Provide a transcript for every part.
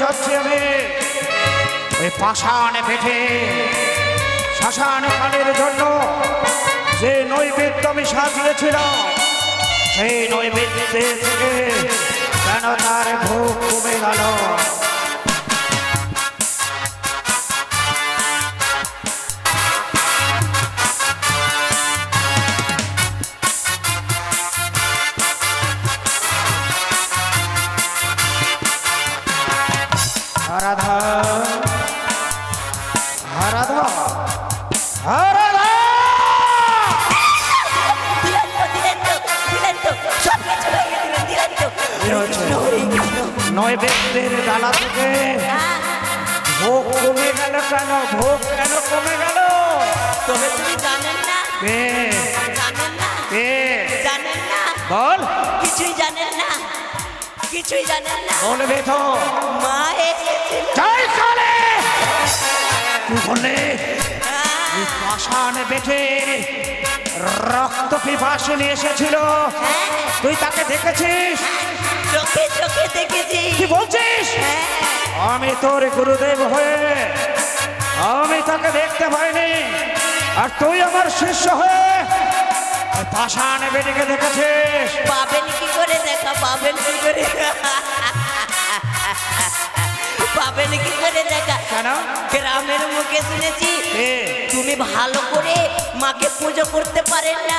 যাচ্ছি আমি ওই পাষাণ পেটে শ্মশান কালের জন্য যে নৈবেদ্য আমি সাজিয়েছিলাম সেই নৈবেদ্য থেকে কেন তার ভোগ কমে গেল। রাধা রাধা রাধা নৈবেদ্যের ডালা থেকে ভোগ কমে গেল কেন? ভোগ কেন কমে গেল? তবে তুমি জানেন না? জানেন না? জানেন না? বল। কিছুই জানেন না, কিছুই জানেন না। বলবে তো। মা এসেছিল। জয় কালী। তুই বললে পাষাণ বেটে রক্ত পিপাসিনী এসেছিল, তুই তাকে দেখেছিস? চোখে চোখে দেখেছি। কি বলছিস? আমি তোর গুরুদেব হয়ে আমি তাকে দেখতে পাইনি, আর তুই আমার শিষ্য হয়ে পাষাণ বেটিকে দেখেছিস? পাবেন কি করে দেখা? পাবেন কি করে? পাবেন কি করে দেখা? কেন? গ্রামের মুখে শুনেছি তুমি ভালো করে মাকে পুজো করতে পারেন না।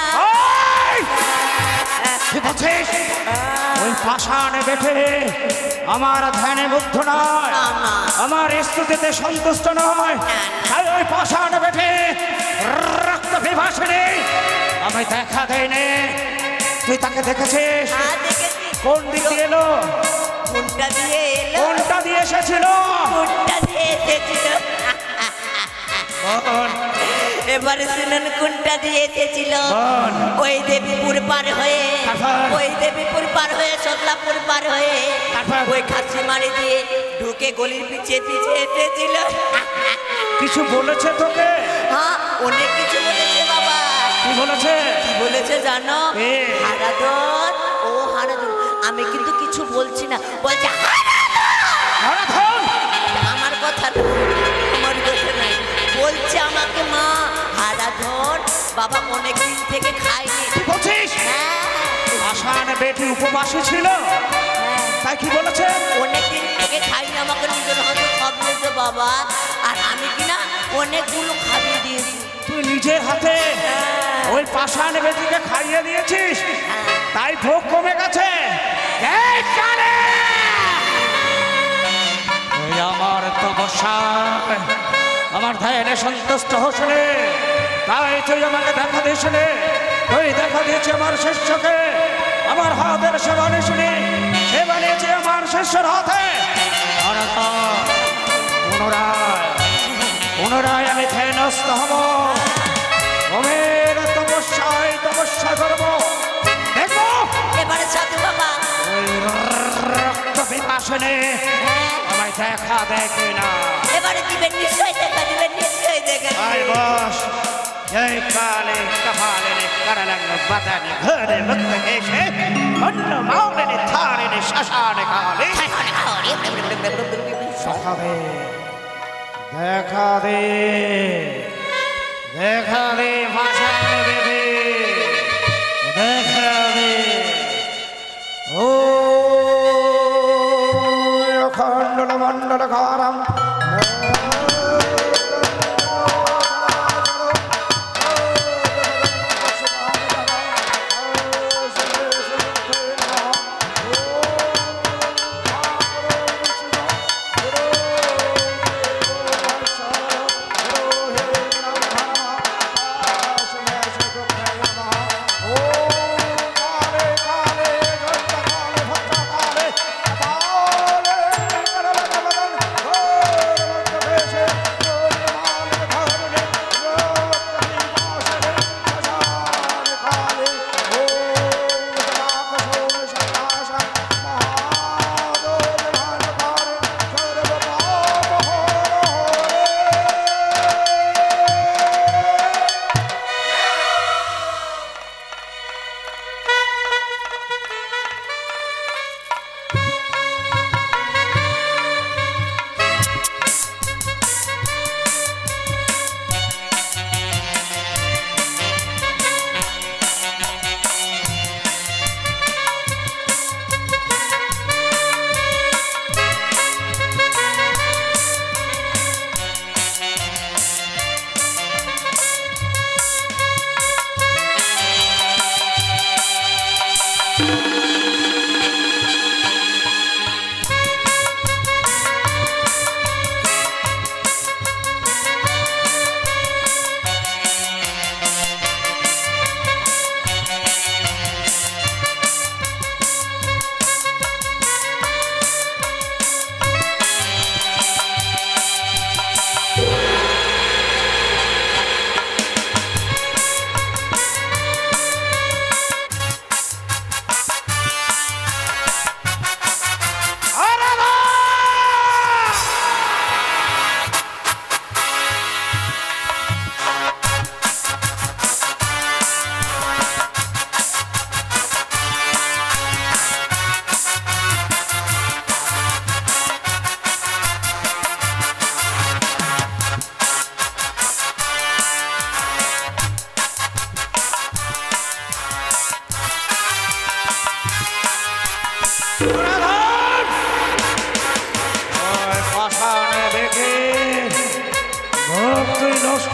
কি বলছিস? ওই পাষাণ বেটে আমার ধ্যানে মুগ্ধ নয়, আমার স্তুতিতে সন্তুষ্ট নয়, তাই ওই পাষাণ বেটে রক্ত পিপাসিনী আমি দেখা দেয়নি। তুই তাকে দেখেছিস? কোন দিক দিয়ে এলো? কোনটা দিয়ে এলো? কোনটা দিয়ে এসেছিল? কোনটা দিয়ে এসেছিল? এবারে শুনুন কোনটা দিয়ে এসেছিল। ওই দেবীপুর পার হয়ে, ওই দেবীপুর পার হয়ে সদলাপুর পার হয়ে ওই খাসি মারি দিয়ে ঢুকে গলির পিছিয়ে পিছিয়ে এসেছিল। কিছু বলেছে তোকে? হ্যাঁ, অনেক কিছু বলেছে বাবা। কি বলেছে? কি বলেছে জানো? হারাধন, ও হারাধন। আমি কিন্তু কিছু বলছি না, বলছে হারাধন। আমার কথা না, আমার কথা নাই, বলছে আমাকে মা হারাধন বাবা অনেকদিন থেকে খায়নি। কি বলছিস? পাষাণ বেটি উপবাসী ছিল, তাই কি বলেছে? অনেকদিন থেকে খাইনি, আমাকে নিজের হাতে খাবিয়েছে বাবা, আর আমি কিনা অনেকগুলো খাবিয়ে দিয়েছি। তুই নিজের হাতে ওই পাষাণ বেটিকে খাইয়ে দিয়েছিস, তাই ভোগ কমে গেছে। আমার তপস্যা আমার ধ্যানে সন্তুষ্ট হোসনে, তাই তুই আমাকে দেখা দিস নে। তুই দেখা দিয়েছি আমার শিষ্যকে, আমার হাতের সেবা নিসনি, সেবা নিয়েছি আমার শিষ্যের হাতে। পুনরায় পুনরায় আমি ধ্যানস্থ হব, ওমের তপস্যায় তপস্যা করব। দেখো এবারে সাধু বাবা ওই রক্ত পিপাসনে আমায় দেখা দেখে না। এবারে দিবেন নিশ্চয় দেখা, দিবেন নিশ্চয় দেখা। আয় বস। জয় কালে কপালে করলং বদনে ঘরে মুক্ত কেশে অন্ন মাউনে থারে শ্মশান কালে দেখা দে, দেখা দে, দেখা দে পাষাণ বেটি, দেখা দে। ও অখণ্ড মণ্ডল কারম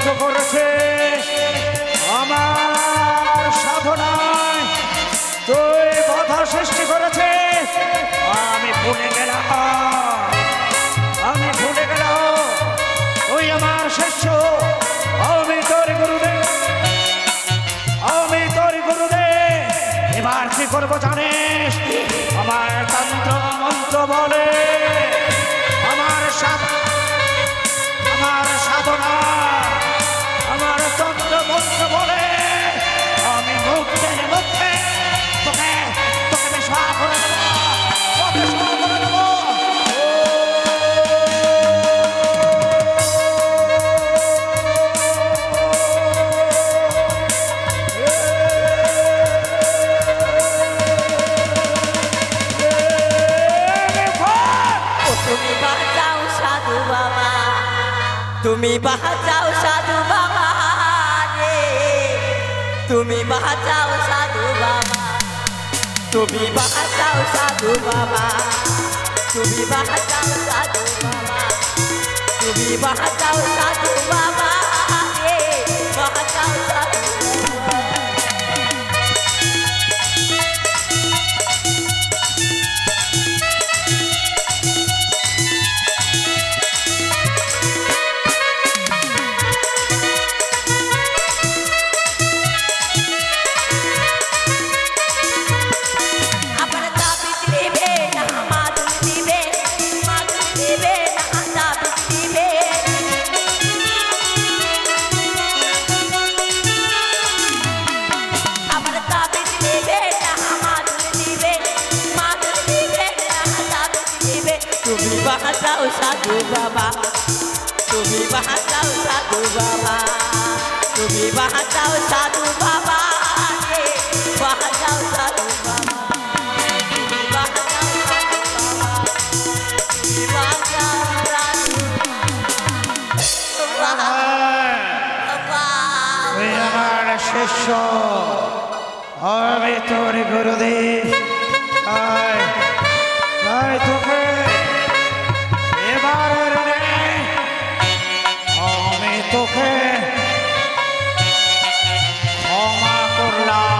মুগ্ধ করেছে আমার সাধনায় তুই বাধা সৃষ্টি করেছে আমি ভুলে গেলাম তুই আমার শিষ্য আমি তোর গুরুদেব এবার কি করবো জানিস আমার তন্ত্র মন্ত্র বলে আমার সাধনা আমার তন্ত্র মন্ত্র বলে আমি মুখে তোকে বিস্বাহ করে দেবো তুমি বাঁচাও সাধু বাবা রে তুমি বাঁচাও সাধু বাবা তুমি বাঁচাও সাধু বাবা তুমি বাঁচাও সাধু বাবা তুমি বাঁচাও সাধু বাবা রে বাঁচাও সাধু বাঁচাও সাধু বাবা তুমি বাঁচাও সাধু বাবা তুমি বাঁচাও সাধু বাবা রে বাঁচাও সাধু বাবা তুমি বাঁচাও সাধু বাবা তুমি বাঁচাও সাধু বাবা তুই আমার শিষ্য আমি তোর গুরুদেব তাই তোকে আমি তোকে ক্ষমা করলাম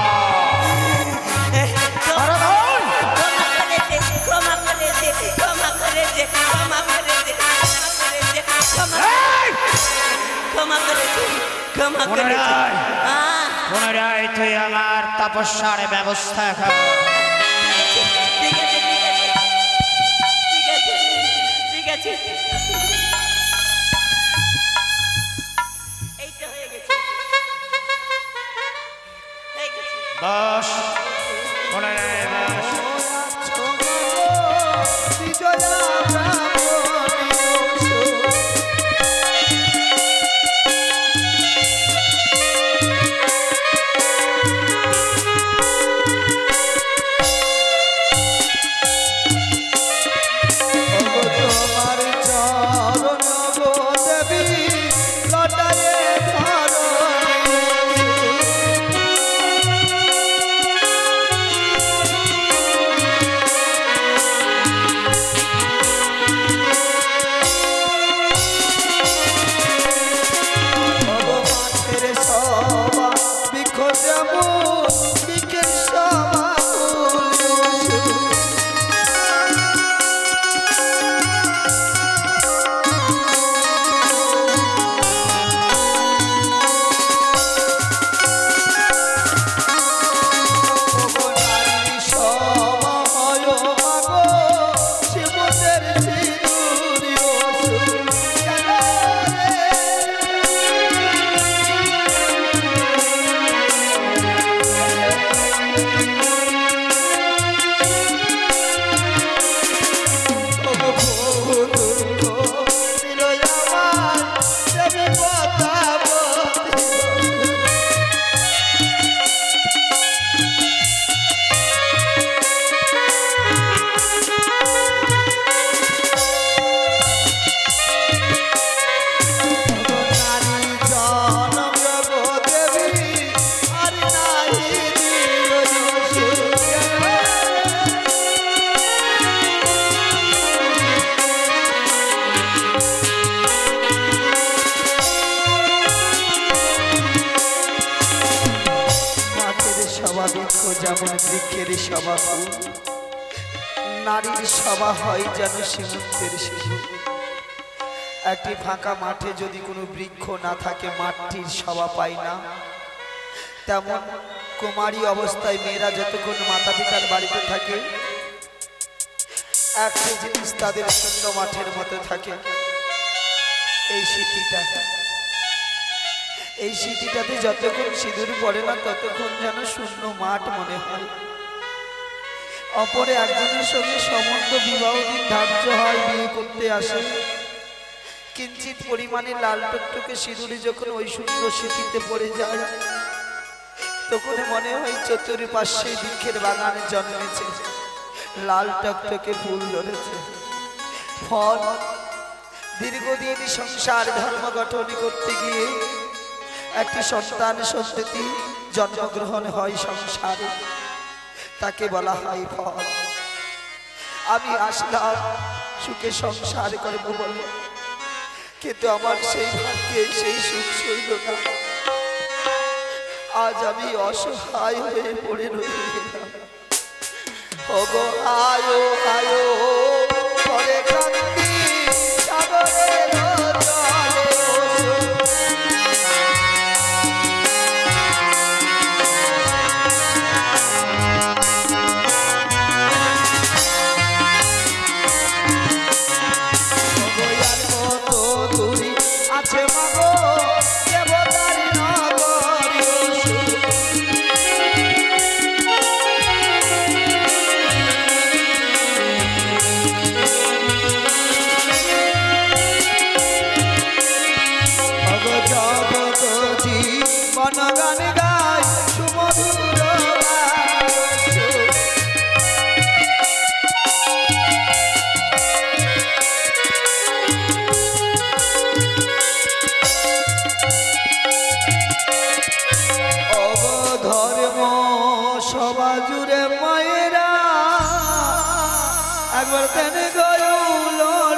পুনরায় তুই আমার তপস্যার ব্যবস্থা কর ঠিক আছে বস পুনরায় বস সভা বৃক্ষ যেমন বৃক্ষের সভা ফুল, নারীর সভা হয় যেন সীমন্তের শিশু। একটি ফাঁকা মাঠে যদি কোনো বৃক্ষ না থাকে মাঠটির সভা পায় না, তেমন কুমারী অবস্থায় মেয়েরা যতক্ষণ মাতা পিতার বাড়িতে থাকে একটি জিনিস তাদের শূন্য মাঠের মতো থাকে, এই স্মৃতিটা। এই স্মৃতিটাতে যতক্ষণ সিঁদুর পড়ে না ততক্ষণ যেন শূন্য মাঠ মনে হয়। অপরে একজনের সঙ্গে সম্বন্ধ বিবাহ দিন ধার্য হয়, বিয়ে করতে আসে, কিঞ্চিত পরিমাণে লাল টুকটুকে সিঁদুরে যখন ওই শূন্য স্মৃতিতে পড়ে যায় তখন মনে হয় চতুর্পাশে বৃক্ষের বাগানে জন্মেছে, লাল টকটকে ফুল ধরেছে। ফল দীর্ঘদিন সংসার ধর্ম গঠন করতে গিয়ে একটি সন্তান সন্ততি জন্মগ্রহণ হয় সংসারে, তাকে বলা হয় ফল। আমি আসলাম সুখে সংসার করবো বলে, কিন্তু আমার সেই ভাগ্যে সেই সুখ সইল না। আজ আমি অসহায় হয়ে পড়ে রইলাম। ওগো আয়ো আয়ো করে কান্দি সাগরের জলে। ওগো আর কত দূরে আছে মাগো দেবতার নগরী। গান গায় সুমধুর অবধর্ম সভা জুড়ে মায়েরা একবার তেন গয়ুলোর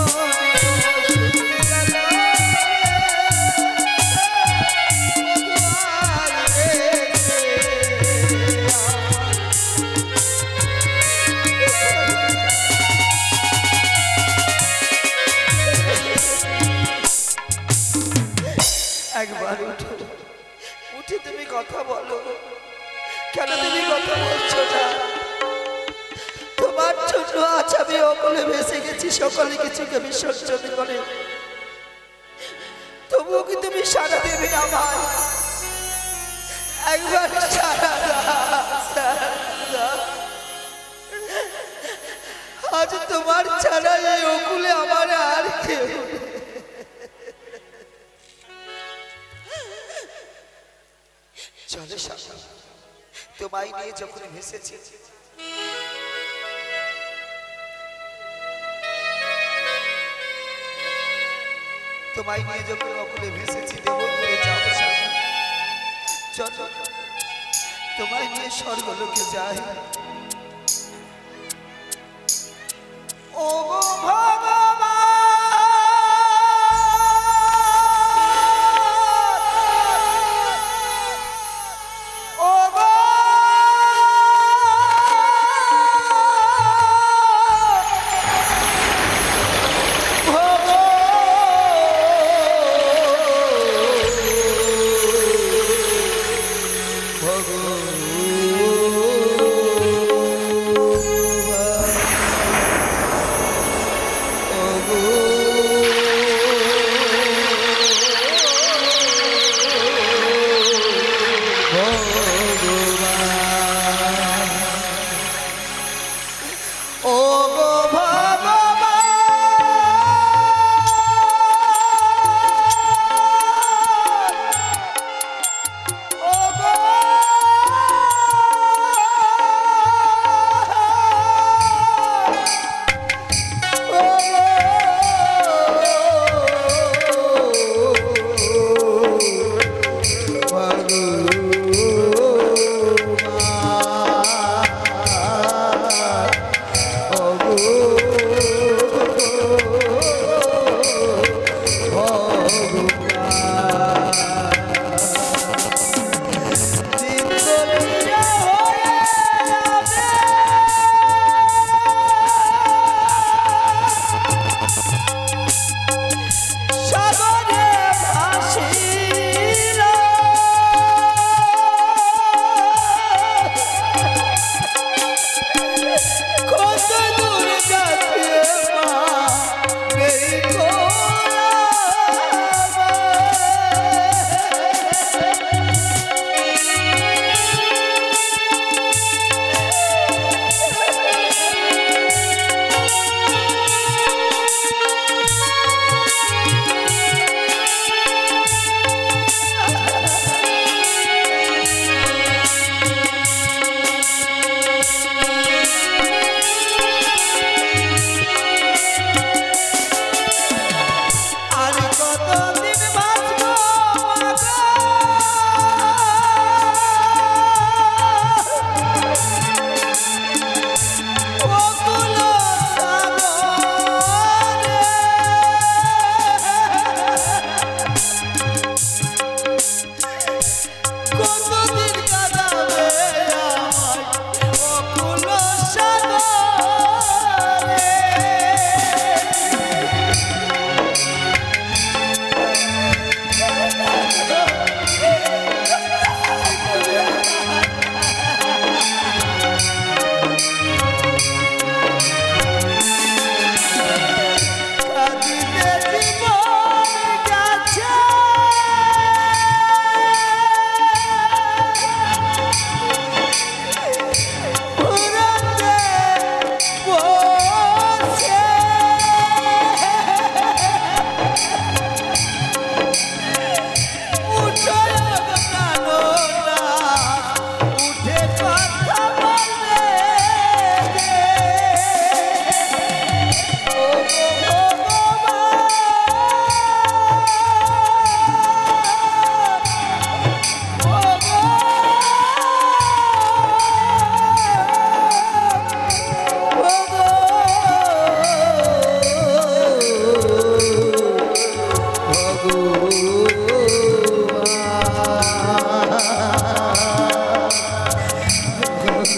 একবার উঠো, উঠে তুমি কথা বলো। কেন তুমি কথা বলছো না? তোমার জন্য আজ আমি অকলে ভেসে গেছি, সকলে কিছুকে বিসর্জন করে, তবুও কি তুমি সারা দেবে আমার? একবার সারা দাও। আজ তোমার ছাড়া এই অকুলে আমার আর কেউ। চলে সাথে তোমায় নিয়ে যখন ভেসেছি, তোমায় নিয়ে যখন অকুলে ভেসেছি দেবপুরে যাবো সাথে। চলো তোমায় নিয়ে স্বর্গলোকে যাই। ও ভগবান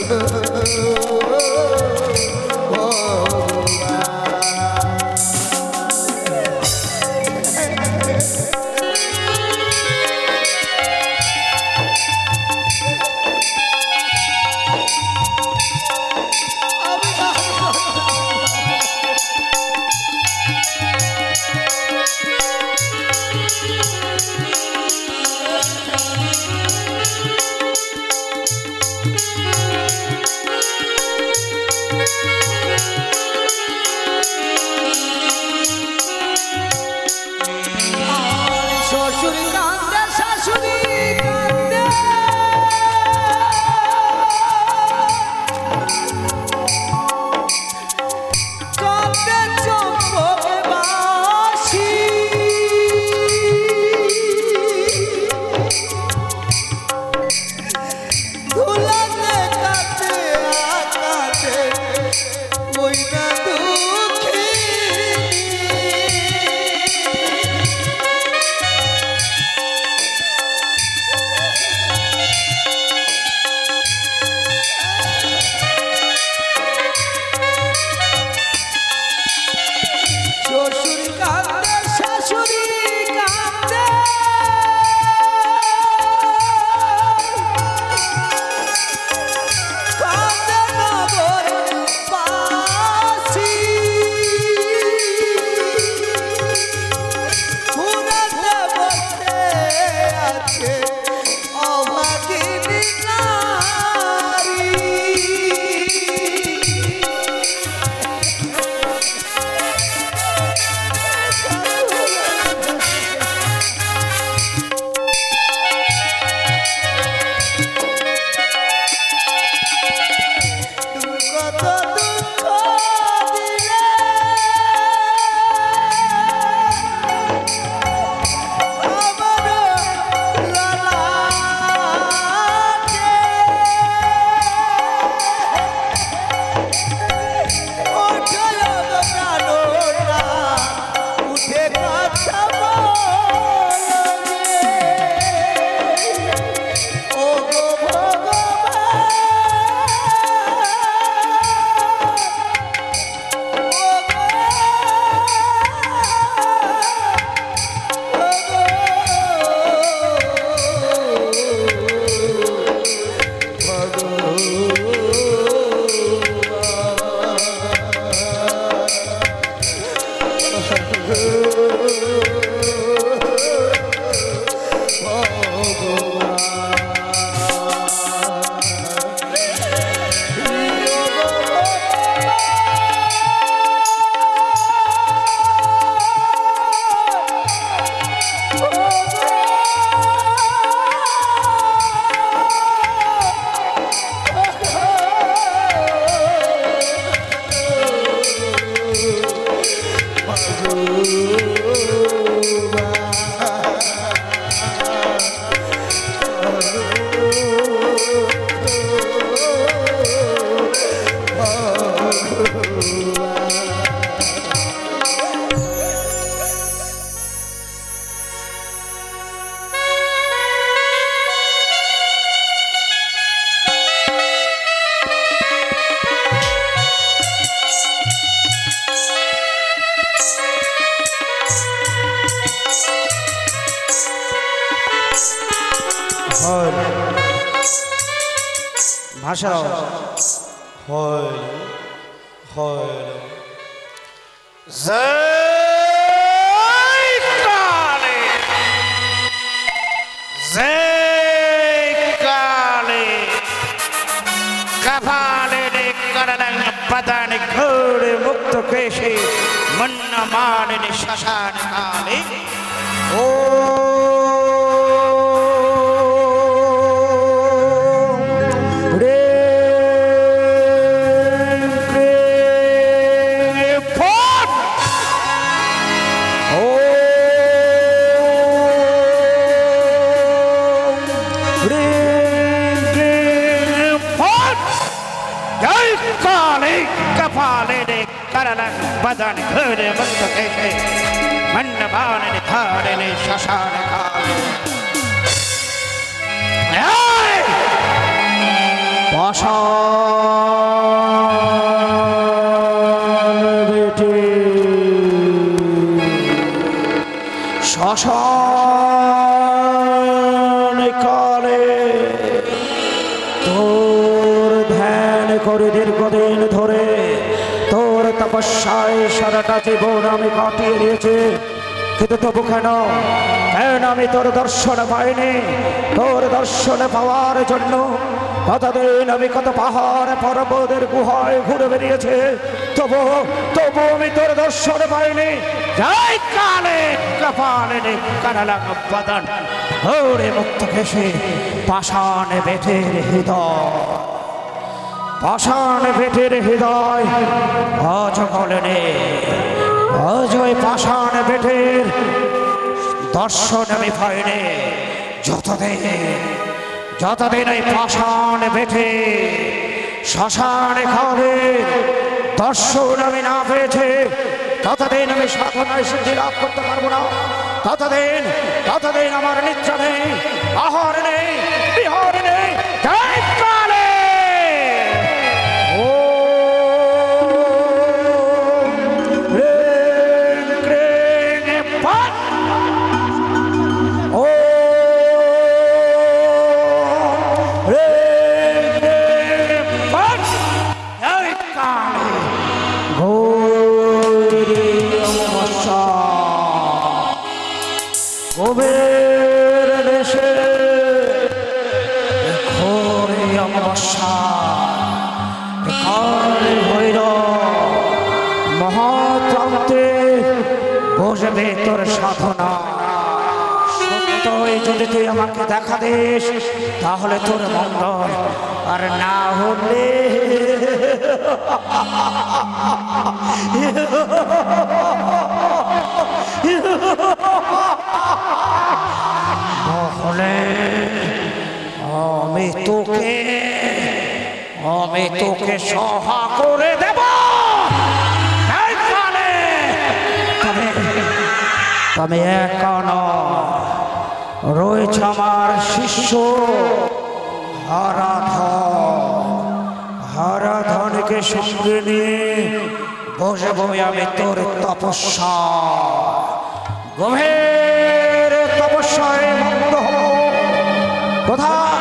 ভাষা হয় হয় জয় কালী জয় কালী কপালে করলং পদন ঘোর মুক্ত কেশে মন্ন মানিনি শ্মশান কালী ও बदन घर मुक्त कैसे मन बाण धारने शशान काले পাষাণ বেটে শ্মশান কালে তোর ধ্যান করে দীর্ঘদিন ধরে তোর তপস্যায় সারাটা জীবন আমি কাটিয়ে দিয়েছি, কিন্তু তবু কেন আমি তোর দর্শন পাইনি? তোর দর্শন পাওয়ার জন্য কতদিন আমি কত পাহাড় পর্বতের গুহায় ঘুরে বেরিয়েছে, তবু আমি তোর দর্শন পাইনি। যাই কালে কপালে কানালা বাদন ওরে মুক্ত কেশে পাষাণ বেটের হৃদয়, পাষাণ বেটের হৃদয় আজ গলনে অজয় পাষাণ বেটের দর্শন আমি পাইনি। যতদিন এই পাষাণ বেটে শ্মশান কালে দর্শন আমি না পেয়েছে, ততদিন আমি সাধনায় সিদ্ধি লাভ করতে পারবো না। ততদিন আমার নিদ্রা নেই, আহার নেই, বিহার নেই। জয় কালে ও গোবের দেশে ঘোরে অমাবস্যা কালে ভৈরব মহাপ্রান্তে বসবে তোর সাধনা। সত্যই যদি তুই আমাকে দেখা দিস তাহলে তোর মঙ্গল, আর না হলে আমি তোকে সহা করে দেব। তবে এখন রয়েছে আমার শিষ্য হারাধনকে সঙ্গে নিয়ে বসবো আমি তোর তপস্যা, গভীর তপস্যায় মগ্ন হব। কোথায়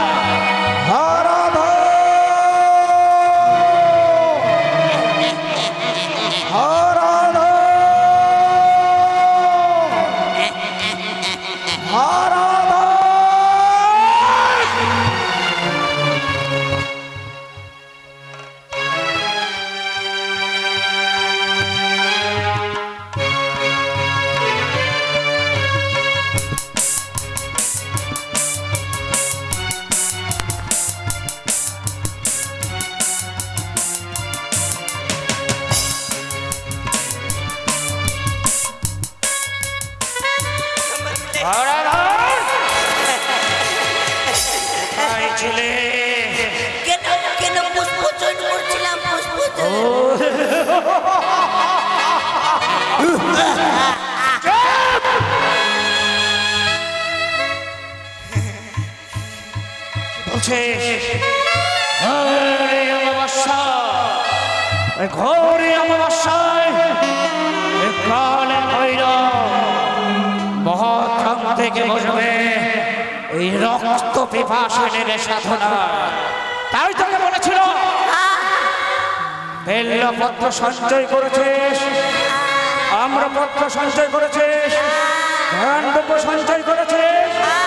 কেন পুষ্পচয়ন করছিলাম? ঘোরে অমাবস্যায় কালে মহাক্রম থেকে বসবে এই রক্ত পিপাসনের সাধনা। তাই তোকে বলেছিল বেল্লপত্র সঞ্চয় করেছিস, আম্রপত্র সঞ্চয় করেছিস, ধানদুপ সঞ্চয় করেছিস।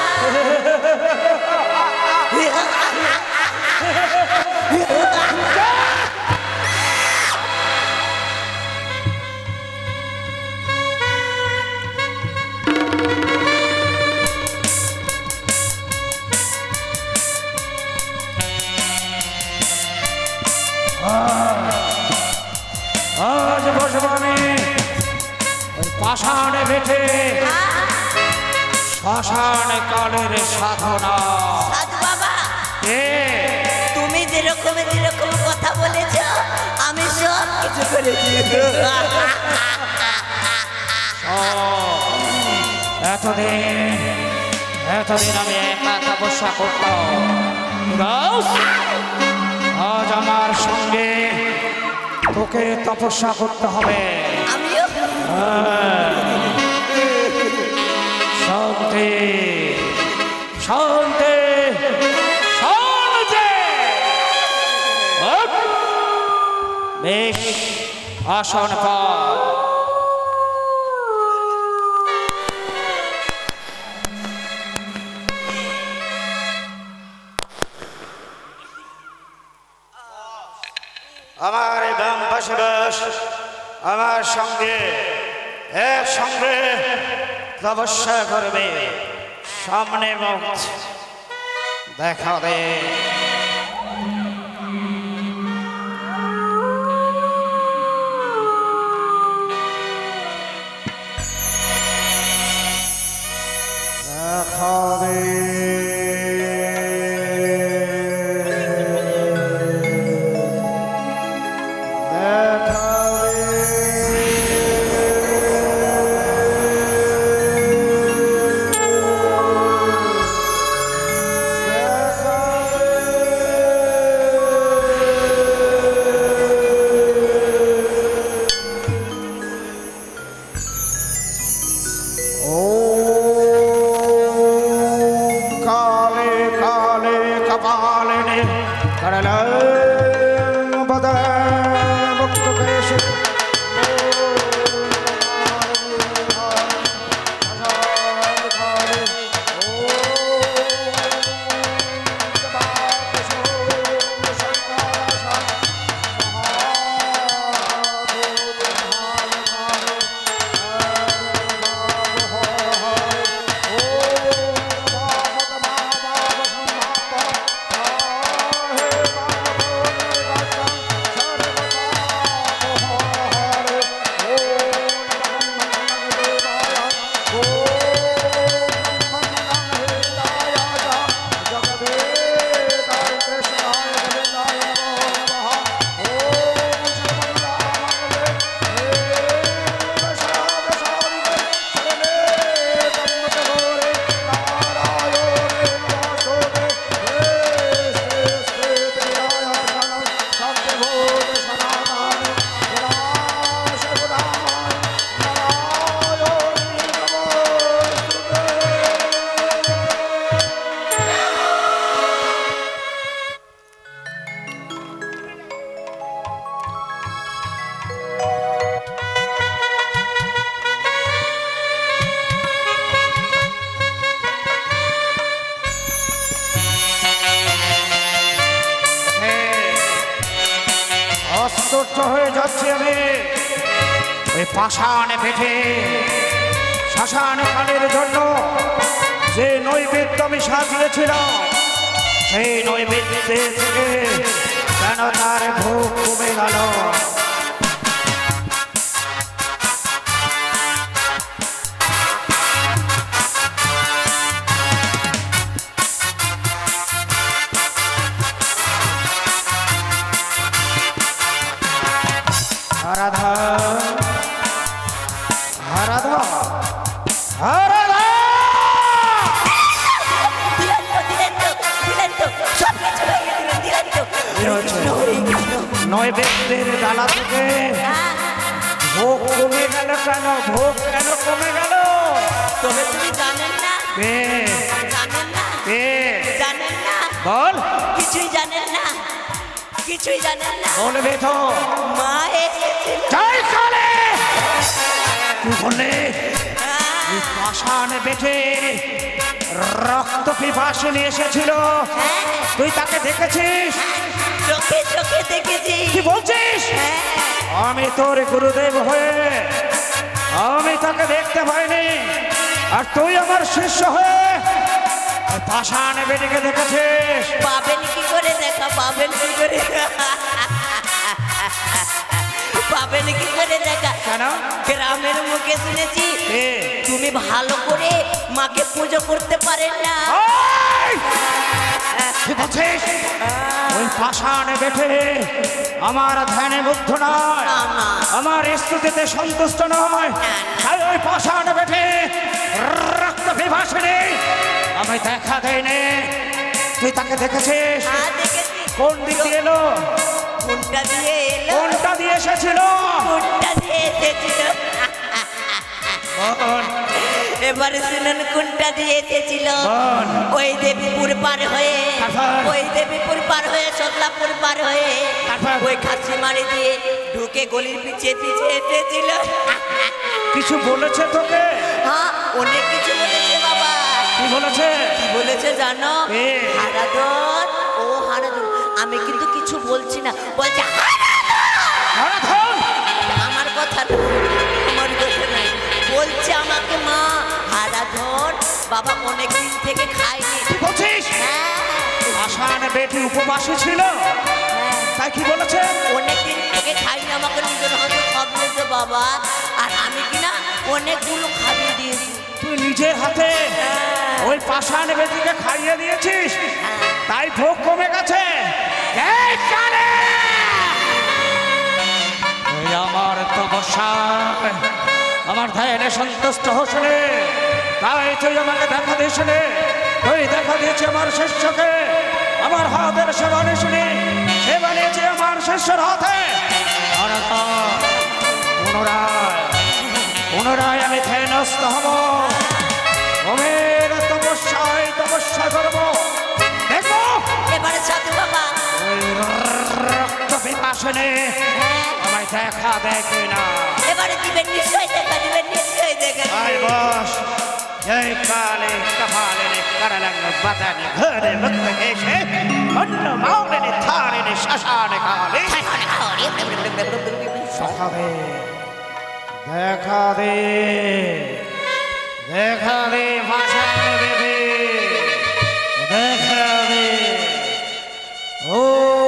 আজ বসবো আমি পাষাণে বেটে শ্মশান কালের সাধনা। সাধু বাবা, তুমি যেরকম কথা বলেছ আমি সব কিছু করেছি। এতদিন আমি একা তপস্যা করতাম, তোকে তপস্যা করতে হবে। আমিও শান্তি শান্তি শান্তি। বেশ, আসন পান। আমার বাম পাশে বস, আমার সঙ্গে একসঙ্গে তপস্যা করবে। সামনে মুখ দেখা দে। দেখা দে। আশ্চর্য হয়ে যাচ্ছি আমি। ওই পাষাণ পেটে শ্মশান কালের জন্য যে নৈবেদ্য আমি সাজিয়েছিলাম, সেই নৈবেদ্যের থেকে কেন তার ভোগ কমে গেল? রাধা রাধা রাধা নৈবেদ্যের ডালা থেকে ভোগ কমে গেল কেন? ভোগ কেন কমে গেল? তবে তুমি জানেন না? জানেন না? জানেন না? বল। কিছুই জানেন না, কিছুই জানেন না। বলবে তো। মা এসেছিল। জয় কালী। তুই বললে পাষাণ বেটে রক্ত পিপাসিনী এসেছিল, তুই তাকে দেখেছিস? চোখে চোখে দেখেছি। কি বলছিস? আমি তোর গুরুদেব হয়ে আমি তাকে দেখতে পাইনি, আর তুই আমার শিষ্য হয়ে পাষাণ বেটিকে দেখেছিস? পাবেন কি করে দেখা? পাবেন কি করে? পাবেন কি করে দেখা? কেন? গ্রামের মুখে শুনেছি তুমি ভালো করে মাকে পুজো করতে পারেন না। কি বলছিস? ওই পাষাণ বেটে আমার ধ্যানে মুগ্ধ নয়, আমার স্তুতিতে সন্তুষ্ট নয়, তাই ওই পাষাণ বেটে রক্ত পিপাসিনী আমি দেখা দেয়নি। তুই তাকে দেখেছিস? দেখেছি। কোন দিক দিয়ে এলো? কোনটা কোনটা দিয়ে এলো? কোনটা দিয়ে এসেছিল? কোনটা দিয়ে এসেছিল? এবারে শুনুন কোনটা দিয়ে এসেছিল। ওই দেবীপুর পার হয়ে, ওই দেবীপুর পার হয়ে শোকলাপুর পার হয়ে ওই খাসি মারি দিয়ে ঢুকে গলির পিছিয়ে পিছিয়ে এসেছিল। কিছু বলেছে তোকে? হ্যাঁ, অনেক কিছু বলেছে বাবা। কি বলেছে? কি বলেছে জানো? হারাধন, ও হারাধন, আমি কিন্তু কিছু বলছি না, বলছে হারাধন। আমার কথা না, আমার কথা নাই, বলছে আমাকে মা হারাধন বাবা অনেকদিন থেকে খাইনি। কি বলছিস? আশান বেটি উপবাসী ছিল, তাই কি বলেছে? অনেকদিন থেকে খাইনি, আমাকে নিজের হাতে খাবিয়েছে বাবা, আর আমি কিনা অনেকগুলো খাইয়ে দিয়েছি। তুই নিজের হাতে ওই পাষাণ বেটিকে খাইয়ে দিয়েছিস, তাই ভোগ কমে গেছে? আমার তপস্যা, আমার ধ্যানে সন্তুষ্ট হোসনে, তাই তুই আমাকে দেখা দিস নে। তুই দেখা দিয়েছি আমার শিষ্যকে, আমার হাতের সেবা শুনি, সে বানিয়েছে আমার শিষ্যের হাতে। পুনরায় পুনরায় আমি ধ্যানস্থ হব, ওমের তপস্যায় তপস্যা করব। দেখো এবারে সাধু বাবা ওই রক্ত পিপাসনে আমায় দেখা দেখে না। এবারে দিবেন, নিশ্চয়ই দেখা দিবেন, নিশ্চয়ই দেখা দিবেন। আয় বস, জয় কালে কপালে করলঙ্গ বদন ঘরে মুক্ত কেশে অন্য মাউনে থারে শ্মশানে কালে। দেখা দে, দেখা দে ভাষা দেবে, দেখা দে। ও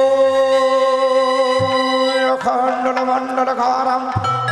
অখণ্ডল মণ্ডল ঘরম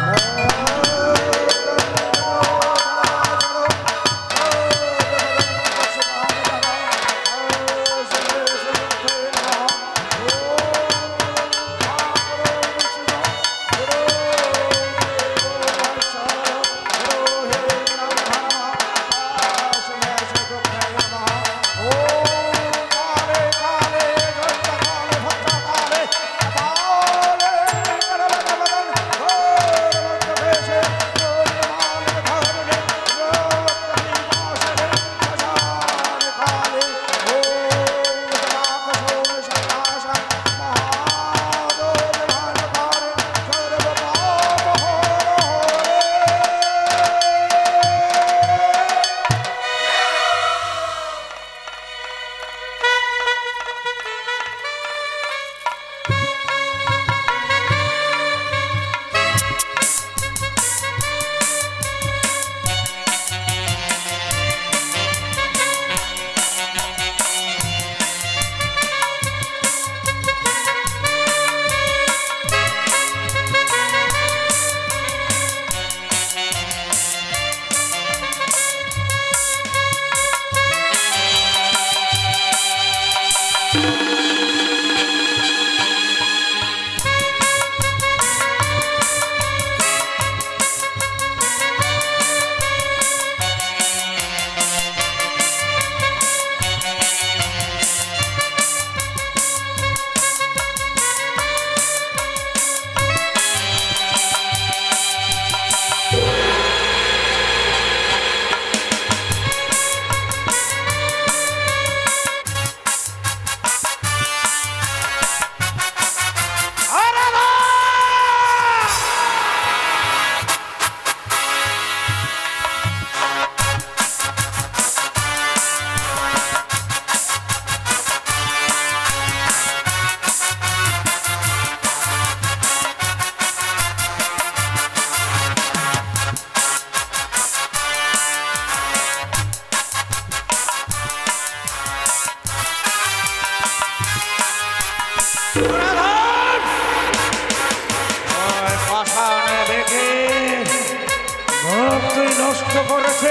নষ্ট করেছে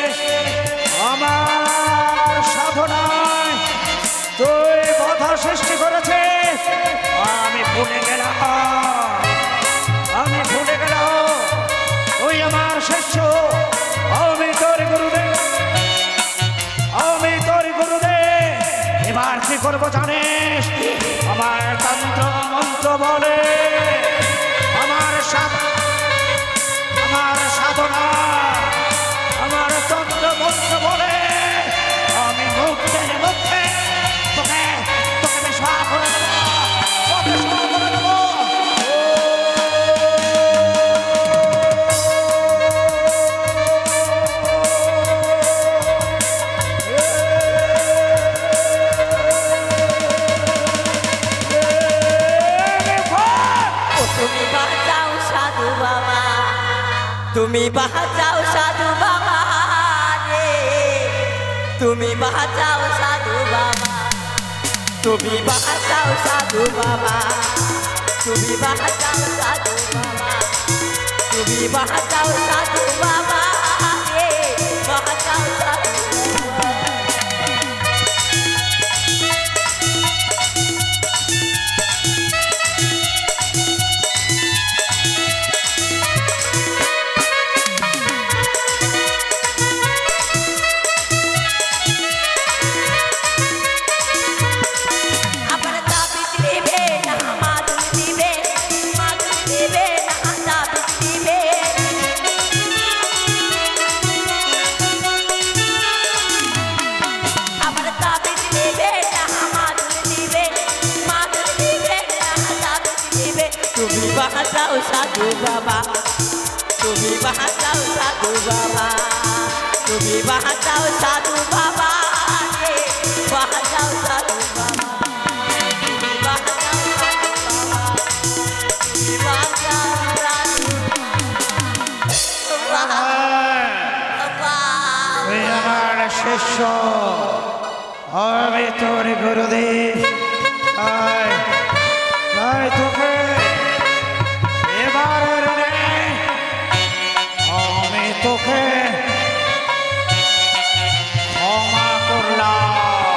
আমার সাধনায়, তুই বাধা সৃষ্টি করেছে। আমি ভুলে গেলাম, আমি ভুলে গেলাম তুই আমার শিষ্য, আমি তোর গুরুদেব, আমি তোর গুরুদেব। এবার কি করবো জানিস? আমার তন্ত্র মন্ত্র বলে আমার সাধনা আমার তন্ত্র মন্ত্র বলে আমি মুক্তের মুক্তে তোকে তোকে বিস্বাহ করে দেবো তোকে বিস্বাহ করে দেবো তুমি বাঁচাও সাধু বাবা রে তুমি বাঁচাও সাধু বাবা তুমি বাঁচাও সাধু বাবা তুমি বাঁচাও সাধু বাবা তুমি বাঁচাও সাধু বাবা রে বাঁচাও সাধু বাঁচাও সাধু বাবা তুমি বাঁচাও সাধু বাবা তুমি বাঁচাও সাধু বাবা রে বাঁচাও সাধু বাবা তুমি বাঁচাও সাধু বাবা তুমি বাঁচাও সাধু বাবা তুই আমার শিষ্য আমি তোর গুরুদেব তাই তোকে আমি তোকে ক্ষমা করলাম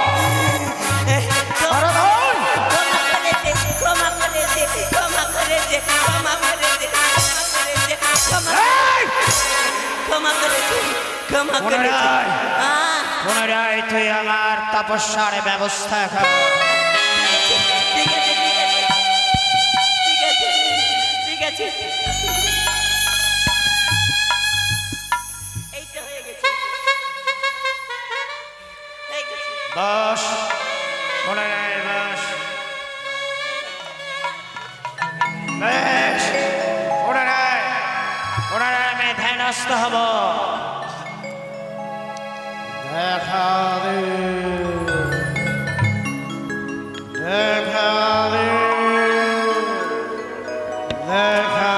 পুনরায় তুই আমার তপস্যার ব্যবস্থা কর বস পুনরায় বস বেশ পুনরায় আমি ধ্যানস্থ হব দেখা দে দেখা দে দেখা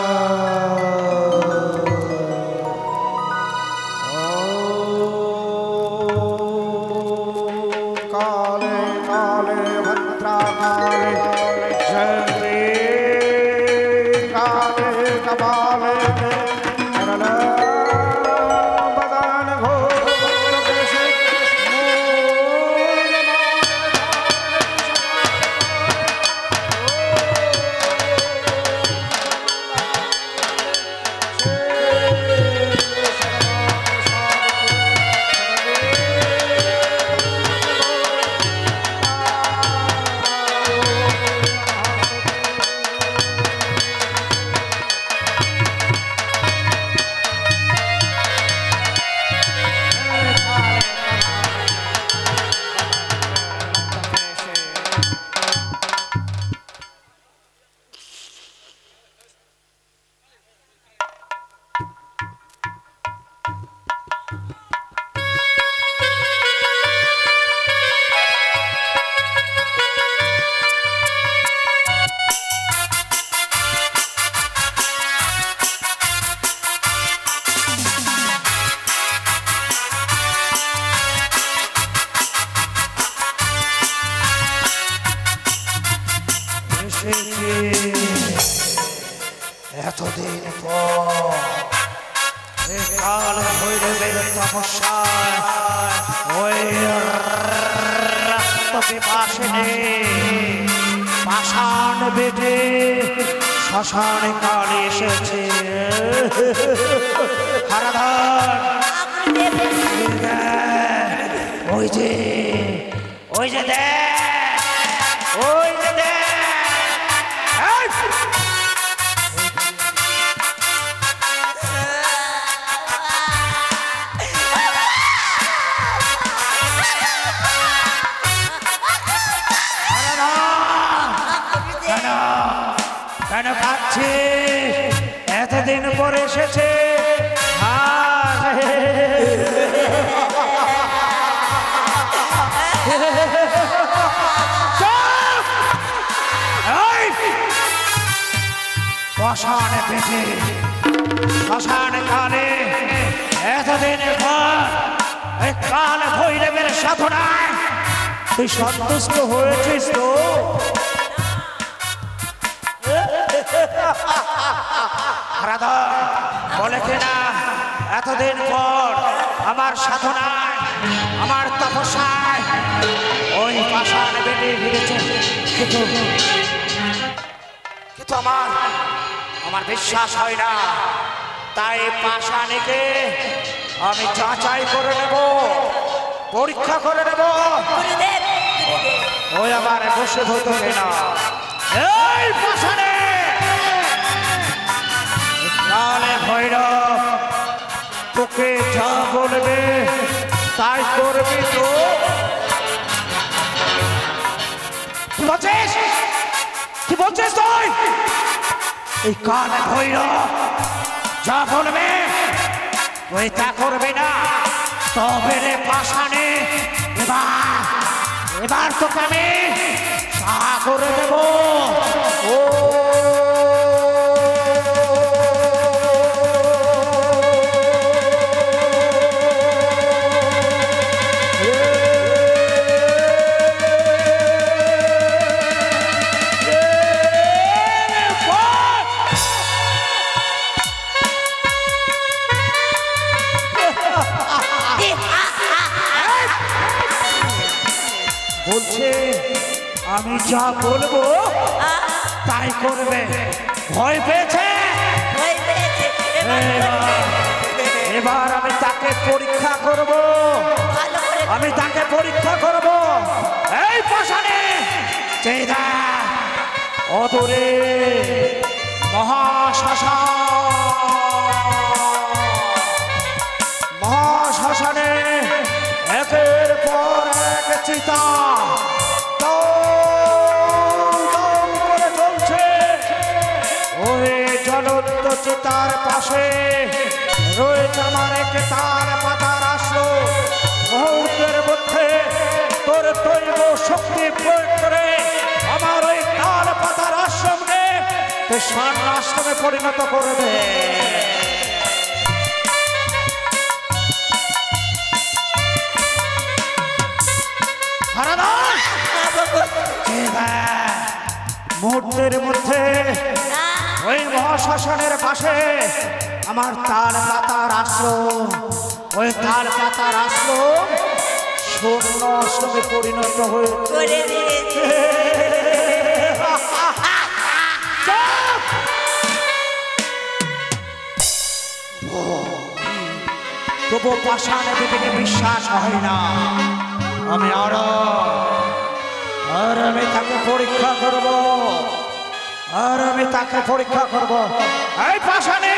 এতদিন পর কাল ভৈরবের তপস্যায় ওই রক্তপিপাসিনী পাষাণ বেটে শ্মশানে কাল এসেছে হারাধন ওই যে দেখ কেন কাঁদছিস? এতদিন পরে এসেছে। শ্মশানে পেটে শ্মশান কালে এতদিনের পর এই কাল ভৈরবের সাধনায় তুই সন্তুষ্ট হয়েছিস তো? বলে কিনা এতদিন পর আমার সাধনায় আমার তপস্যায় ওই পাষাণ বেটে ফিরেছে, কিন্তু আমার বিশ্বাস হয় না। তাই পাষাণীকে আমি যাচাই করে নেব, পরীক্ষা করে নেব। ওই আমার বসে হতো না। এই পাষাণে কালে ভৈরব তোকে যা বলবে তাই করবি তো? কি বলছিস? কি বলছিস তুই? এই কালে ভৈরব যা বলবে তুই তা করবি না? তবে রে পাষাণে এবার তোকে আমি সাহা করে দেব। ও বলছে আমি যা বলবো তাই করবে। ভয় পেয়েছে? এবার আমি তাকে পরীক্ষা করব, আমি তাকে পরীক্ষা করব। এই পাষাণে চেদা অদূরে মহাশ্মশানে একের পর এক চিতা করে চলছে। ওই জ্বলন্ত চিতার পাশে রয়েছে আমার এক তার পাতার আসলো। মুহূর্তের মধ্যে তোর দৈব শক্তি প্রয়োগ করে আমার ওই তার পাতার আশ্রমকে তুই স্বর্ণ আশ্রমে পরিণত করবে। মুহূর্তের মধ্যে ওই মহাশ্মশানের পাশে আমার তাল পাতার আশ্রম, ওই তাল পাতার আশ্রম স্বর্ণ আশ্রমে পরিণত হয়েছে। তবু পাষাণে বেটিকে বিশ্বাস হয় না। আমি আর আমি তাকে পরীক্ষা করব, আর আমি তাকে পরীক্ষা করব। এই পাষাণী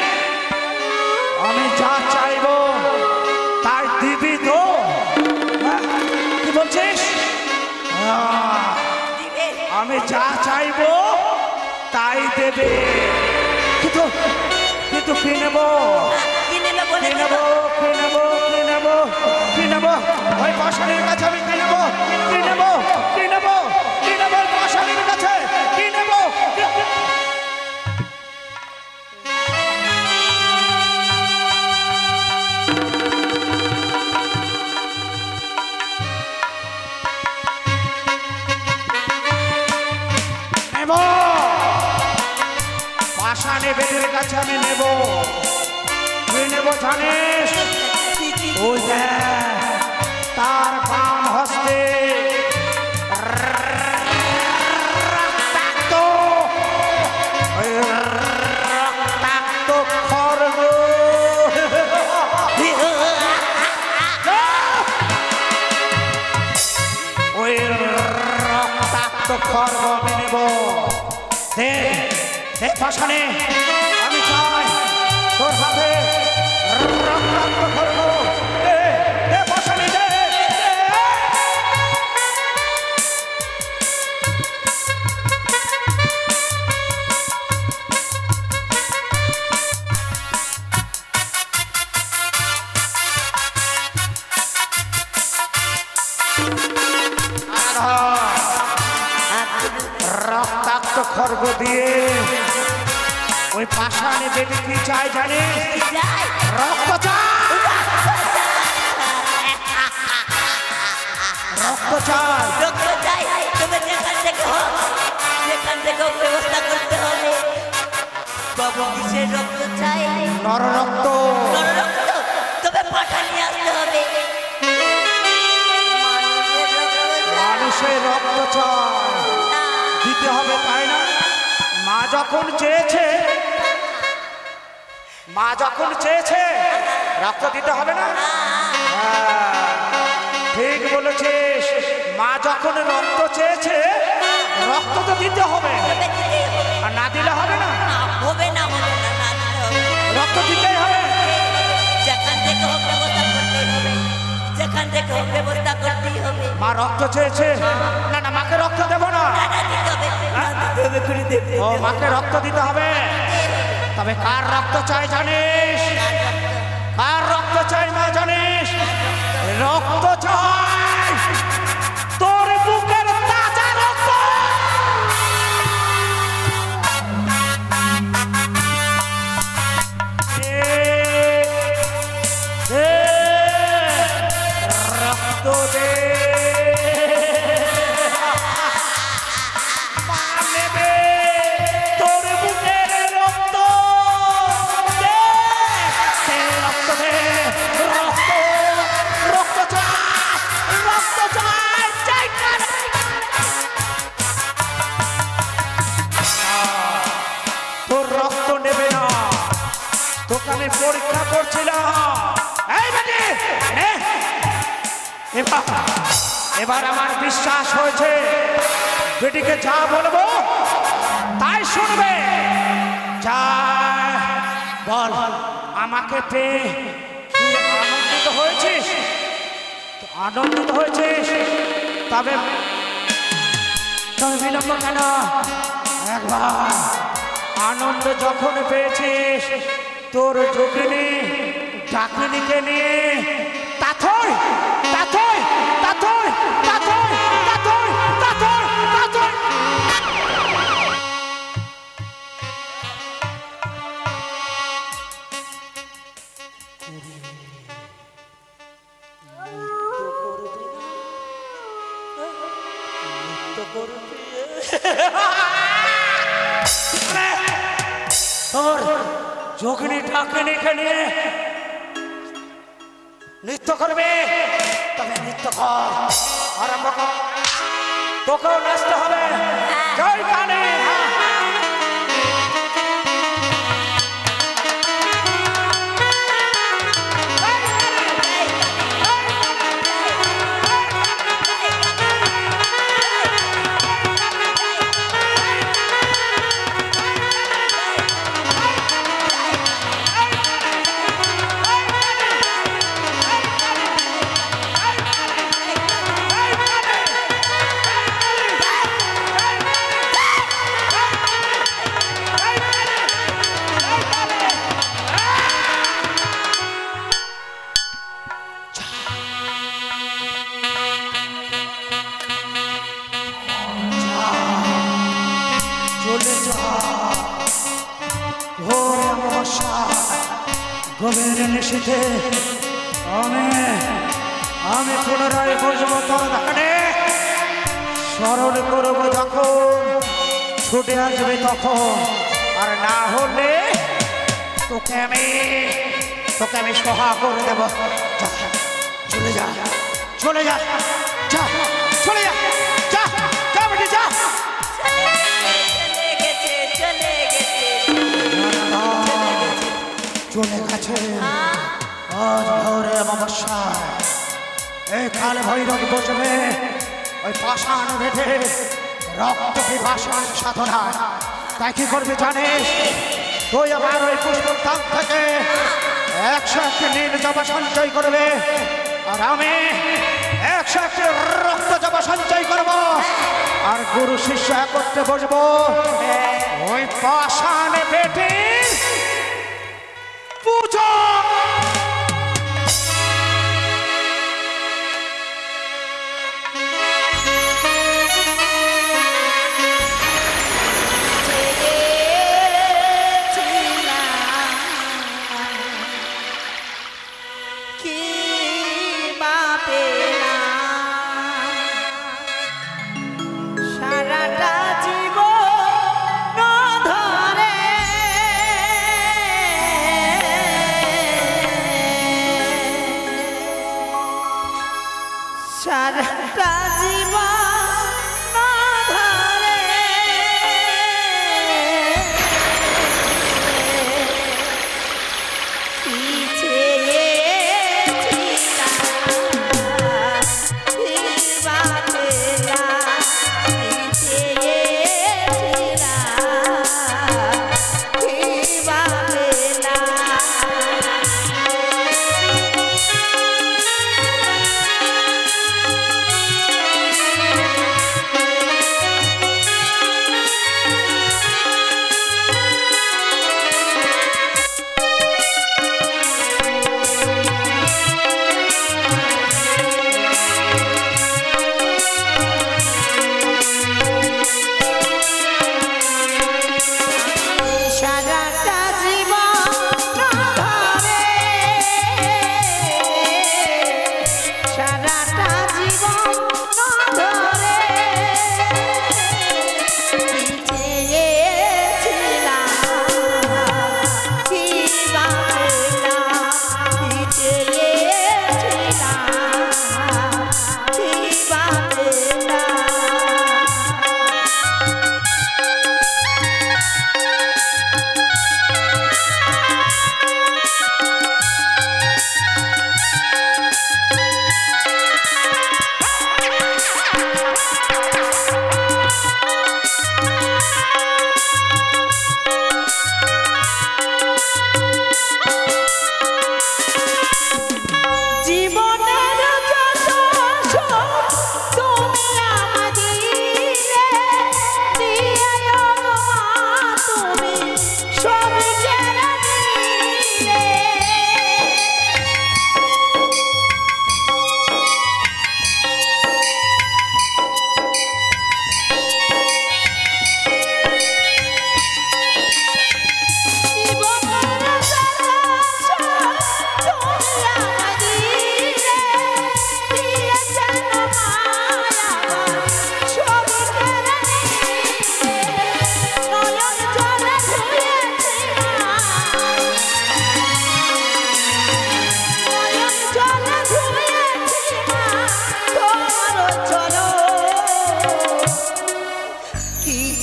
আমি যা চাইব তাই দিবি তো? কি বলছিস? আমি যা চাইব তাই দেবে, কিন্তু কি নেব? ওই পাষাণীর কাছে আমি কি নেব? পাষাণীর কাছে কি নেব? পাষাণী বেটির কাছে আমি নেব। কি নেব জানিস? ওই তার বাম হস্তে রক্তাক্ত খড়গ, ওই রক্তাক্ত খড়গ আমি নেব। পাষাণী আমি চাই তোর হাতে রক্তাক্ত খড়গ। পাষাণী খড়গ দিয়ে ওই পাষাণে বেটে কি চাই জানিস? রক্ত চাই, রক্ত চাই, রক্ত চাই। তুমি যেখান থেকে হোক, যেখান থেকে হোক ব্যবস্থা করতে হবে। বাবু কিসের রক্ত চাই? নর রক্ত। নর রক্ত? তবে পাঠা নিয়ে আসতে হবে। মানুষের রক্ত চাই, দিতে হবে তাই না? মা যখন চেয়েছে, মা যখন চেয়েছে রক্ত দিতে হবে না? ঠিক বলেছিস, মা যখন রক্ত চেয়েছে রক্ত তো দিতে হবে, আর না দিলে হবে না। হবে না, হবে না, না দিলে হবে। রক্ত দিতেই হবে। যেখান থেকে হোক ব্যবস্থা করতেই হবে, যেখান থেকে হোক ব্যবস্থা করতেই হবে। মা রক্ত চেয়েছে, না না মাকে রক্ত দেবো না। ও মাকে রক্ত দিতে হবে। তবে কার রক্ত চাই জানিস? কার রক্ত চাই মা জানিস? রক্ত চাই তোর বুকের তাজা রক্ত। রক্ত দে, মা নেবে তোর বুকের রক্ত। দে, দে রক্ত দে, রক্ত, রক্ত চাই, রক্ত চাই, চাই না। তোর রক্ত নেবে না, তোকে আমি পরীক্ষা করছিলাম। এই বেটি, এবার আমার বিশ্বাস হয়েছে, বেটিকে যা বলবো তাই শুনবে। যা বল, আমাকে পেয়ে তুই আনন্দিত হয়েছিস? আনন্দিত হয়েছিস? তবে তবে বিলম্ব কেন? একবার আনন্দ যখন পেয়েছিস তোর যোগিনী ডাকিনীকে নিয়ে তাথই তাথই তাথই তাথই তাথই তাথই তাথই তোর যোগিনী ডাকিনীকে নিয়ে নৃত্য করবে। তবে নৃত্য কর, আরম্ভ কর, তোকেও নাচতে হবে। জয় কালী। গভীর নিশীথে আমি পুনরায় বসবো তোর ধানে। স্মরণ করবো যখন ছুটে আসবে তখন, আর না হলে তোকে আমি সহা করে দেবো। চলে যা, চলে যা, যা, চলে যা, যা, যা বেটি যা। চলে গেছে আজ ভোরে অমাবস্যায়। এই কাল ভৈরব বসবে ওই পাষাণ বেঁধে রক্ত পিপাসার সাধনায়। তাই কি করবি জানিস? তুই আবার ওই পুষ্পস্থান থেকে 101টি নীল জবা সঞ্চয় করবে, আর আমি 101টি রক্ত জবা সঞ্চয় করব। আর গুরু শিষ্য একত্রে বসবো ওই পাষাণ বেটির পুজো।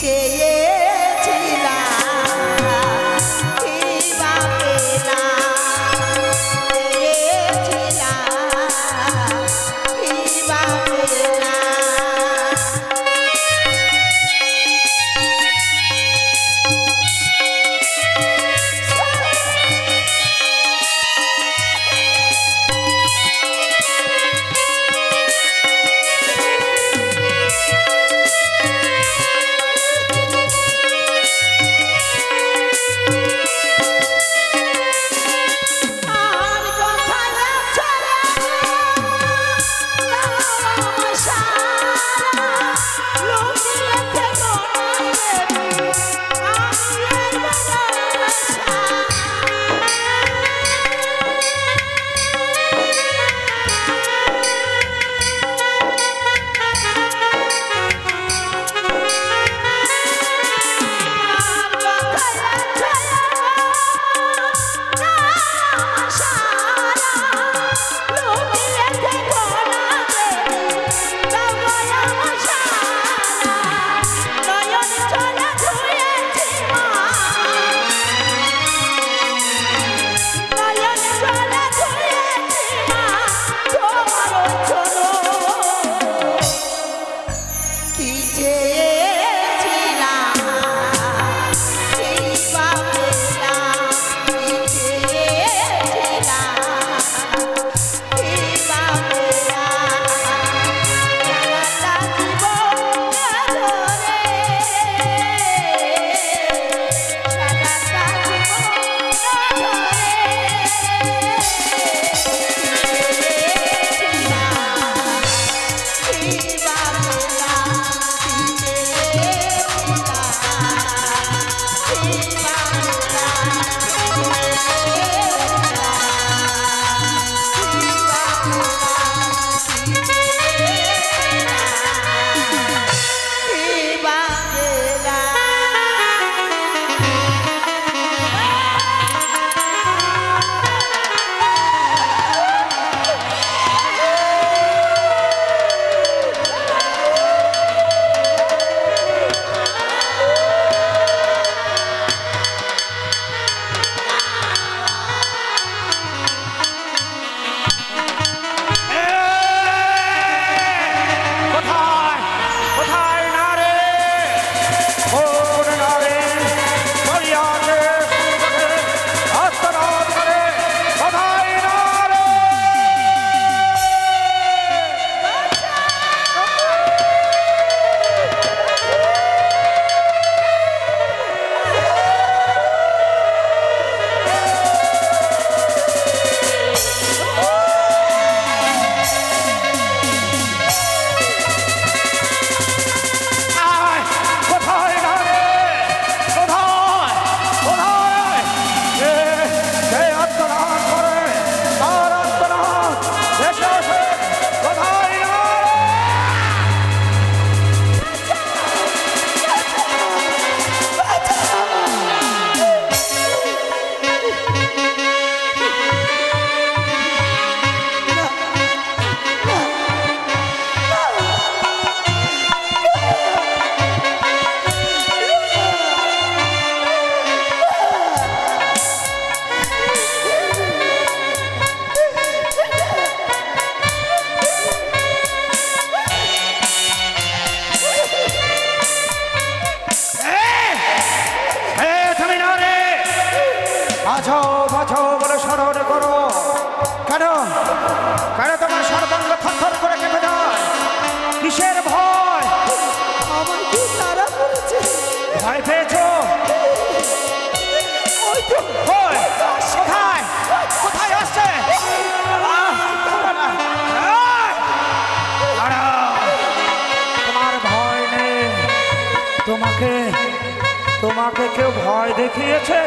তোমাকে কেউ ভয় দেখিয়েছে?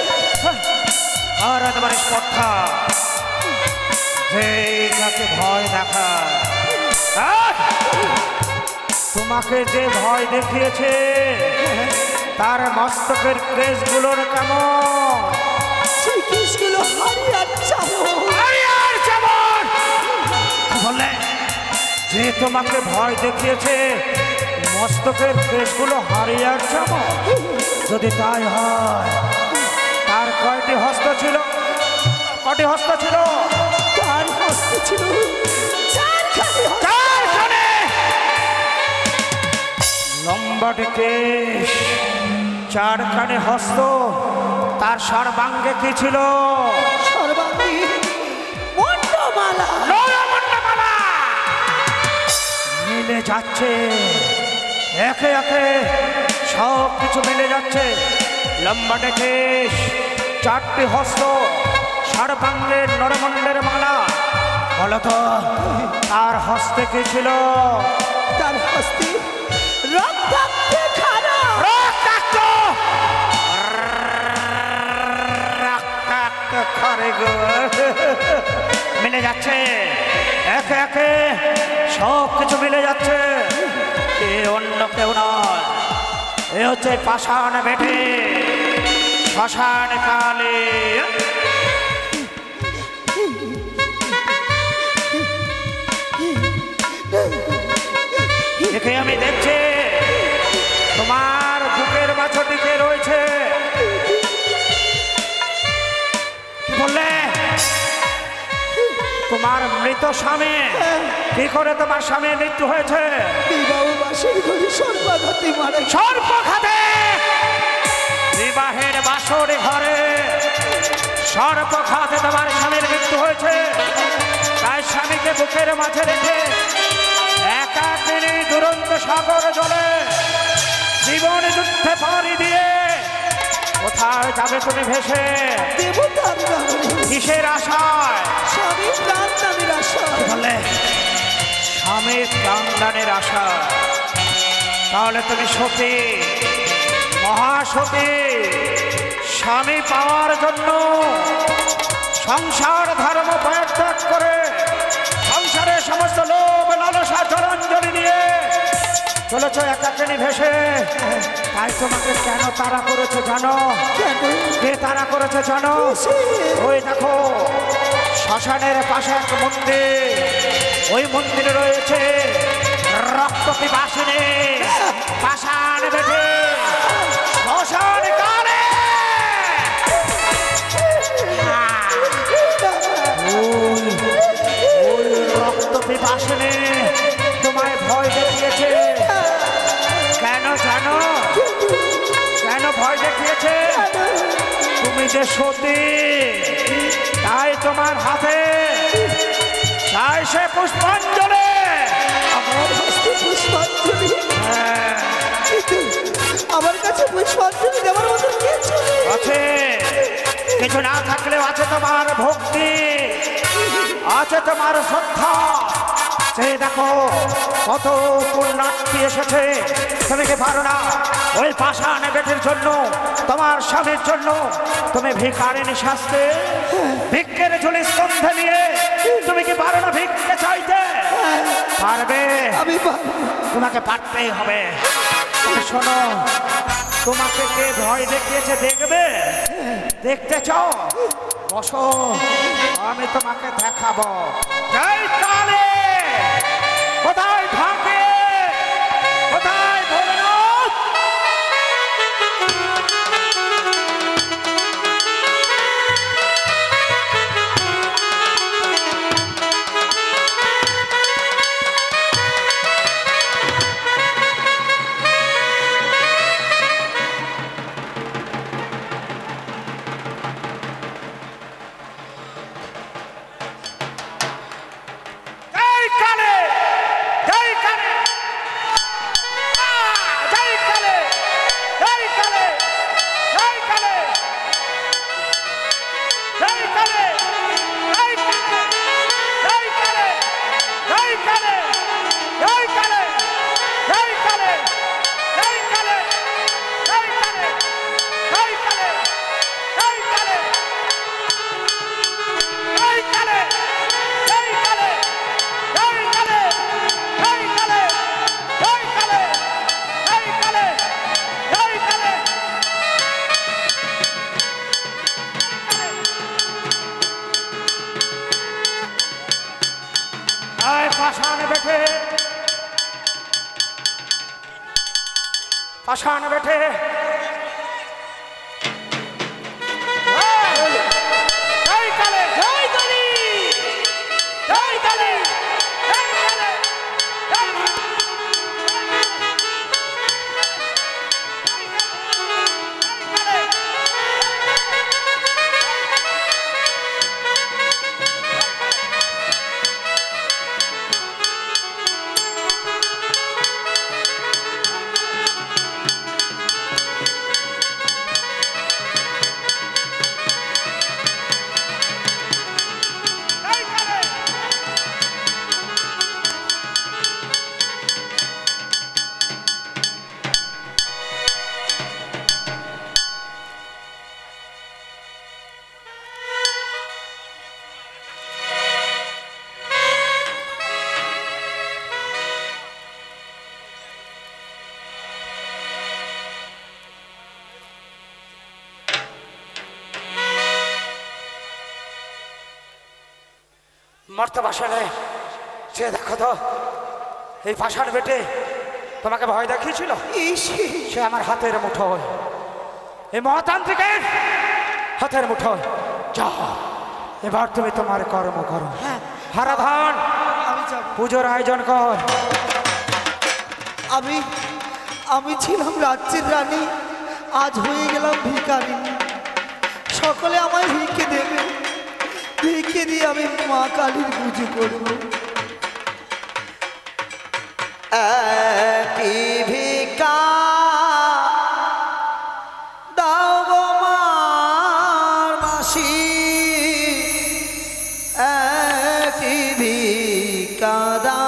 আর তোমার স্পর্ধা যে কাকে ভয় দেখায়, তোমাকে যে ভয় দেখিয়েছে তার মস্তকের কেশগুলোর কেমন? সেই কেশগুলো হারিয়ার যেমন বললে যে তোমাকে ভয় দেখিয়েছে মস্তকের কেশগুলো হারিয়ে আসছে আমার? যদি তাই হয়, তার কয়টি হস্ত ছিল? কটি হস্ত ছিল? তার হস্ত ছিল চারখানে। লম্বাটে কেশ, চারখানে হস্ত, তার সর্বাঙ্গে কি ছিল? সর্বাঙ্গে মুন্ডমালা। মুন্ডমালা মিলে যাচ্ছে, একে একে সব কিছু মিলে যাচ্ছে। লম্বাটে কেশ, চারটি হস্ত, সর্বাঙ্গের নরমণ্ডের মালা। বলতো তার হস্তে কি ছিল? তার হস্তে রক্তাক্ত খানা। রক্তাক্ত রক্তাক্ত খড়ে গো মিলে যাচ্ছে, একে একে সব কিছু মিলে যাচ্ছে। এ অন্য কেউ নয়, এ হচ্ছে পাষাণ বেটে শ্মশান কালী। একে আমি দেখছি তোমার বুকের মাছটিকে রয়েছে। কি বললে? তোমার মৃত স্বামী। কি করে তোমার স্বামীর মৃত্যু হয়েছে? বিবাহ বাসের ঘরে সর্বাঘাতে মারা গেছে। সর্বঘাতে বিবাহের বাসর ঘরে সর্বঘাতে তোমার স্বামীর মৃত্যু হয়েছে। তাই স্বামীকে বুকের মাঝে রেখে একা তিনি দুরন্ত সাগর জলে জীবন যুদ্ধে পাড়ি দিয়ে কোথায় যাবে তুমি ভেসে? দেবতার নগরে। কিসের আশায়? স্বামীর প্রাণদানের আশায়। বলে স্বামীর প্রাণদানের আশা। তাহলে তুমি সতী, মহাসতী। স্বামী পাওয়ার জন্য সংসার ধর্ম পরিত্যাগ করে সংসারের সমস্ত লোভ লালসা জলাঞ্জলি নিয়ে চলেছ একাকিনী ভেসে। তাই তোমাকে কেন তাড়া করেছে জানো? কে তাড়া করেছে জানো? ওই দেখো শ্মশানের পাশে এক মন্দির, ওই মন্দিরে রয়েছে রক্ত পিপাসিনী পাষাণ বেটে শ্মশান কালী। ওই রক্ত পিপাসিনী তোমায় ভয় দেখিয়েছে। কেন জানো? কেন ভয় দেখিয়েছে? তুমি যে সতী, তাই তোমার হাতে চাই সে পুষ্পাঞ্জলি। আমার হস্তে পুষ্পাঞ্জলি। আমার কাছে পুষ্পাঞ্জলি দেওয়ার মতো কিছু আছে। কিছু না থাকলেও আছে তোমার ভক্তি, আছে তোমার শ্রদ্ধা। সেই দেখো কত পুণ্যার্থী এসেছে। তুমি কি পারো না ওই পাষাণ বেটির জন্য, তোমার স্বামীর জন্য তুমি ভিখারিনী সাজতে, ভিক্ষের ঝুলি স্তম্ভে নিয়ে তুমি কি পারো না ভিক্ষে চাইতে? পারবে? আমি তোমাকে পারতেই হবে। শোনো, তোমাকে কে ভয় দেখিয়েছে দেখবে? দেখতে চাও? বসো, আমি তোমাকে দেখাবো। জয় কালী! কোথায় থাকে? কোথায় ভোলেনাথ? পাষাণ বেটে মরতে বাসনে সে দেখো তো এই পাষাণ বেটে তোমাকে ভয় দেখিয়েছিল সে আমার হাতের মুঠোয় এই মহাতান্ত্রিকের হাতের মুঠোয় যাও এবার তুমি তোমার কর্ম করো হারাধন পুজোর আয়োজন কর আমি ছিলাম রাজ্যের রানী আজ হয়ে গেলাম ভিখারি সকলে আমায় ভিক্ষে দেবে ভিক্ষে দিয়ে আমি মা কালীর পুজো করব ভিক্ষা দাও গো মাসি ভিক্ষা দাও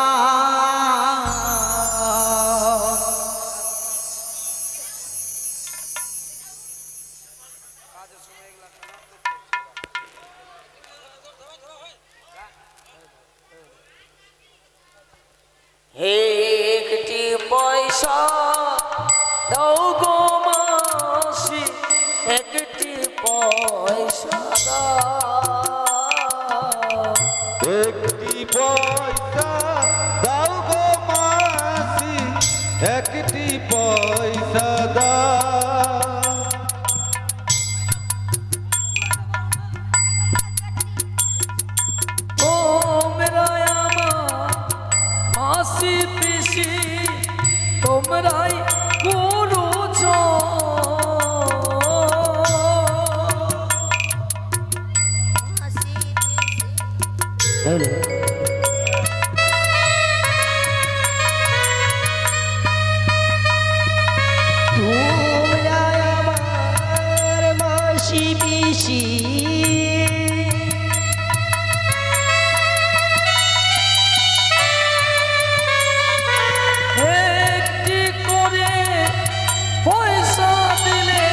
একটি পয়সা দাও গো মাসি একটি পয়সা একটি পয়সা দাও গো মাসি একটি পয়সা দাও তোমরা আমার মাসি পিসি তোমরাই করছ তোমরা আমার মাসি পিসি একটি করে পয়সা দিলে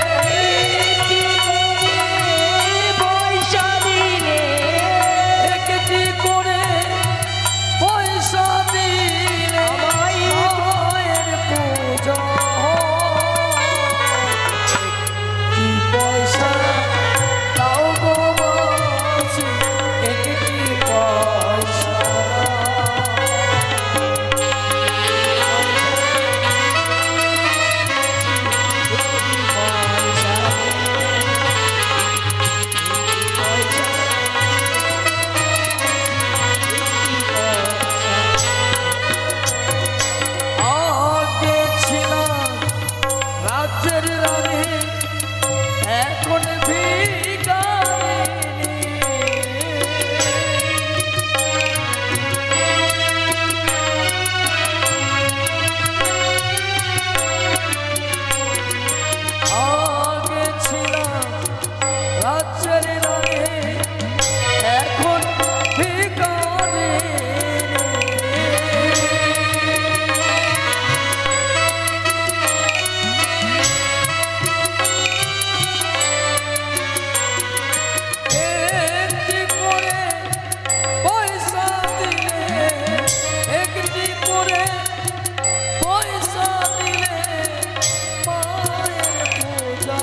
একটি করে পয়সা দিলে মায়ের পূজা কি পয়সা দাও গো মাসি একটি পয়সা আগে ছিলাম রাজ্যের রানী এখন ভিখারিনী আগে ছিলাম রাজ্যের রানী এখন ভিখারিনী একটি করে পয়সা দিলে একটি করে পয়সা দিলে মায়ের পূজা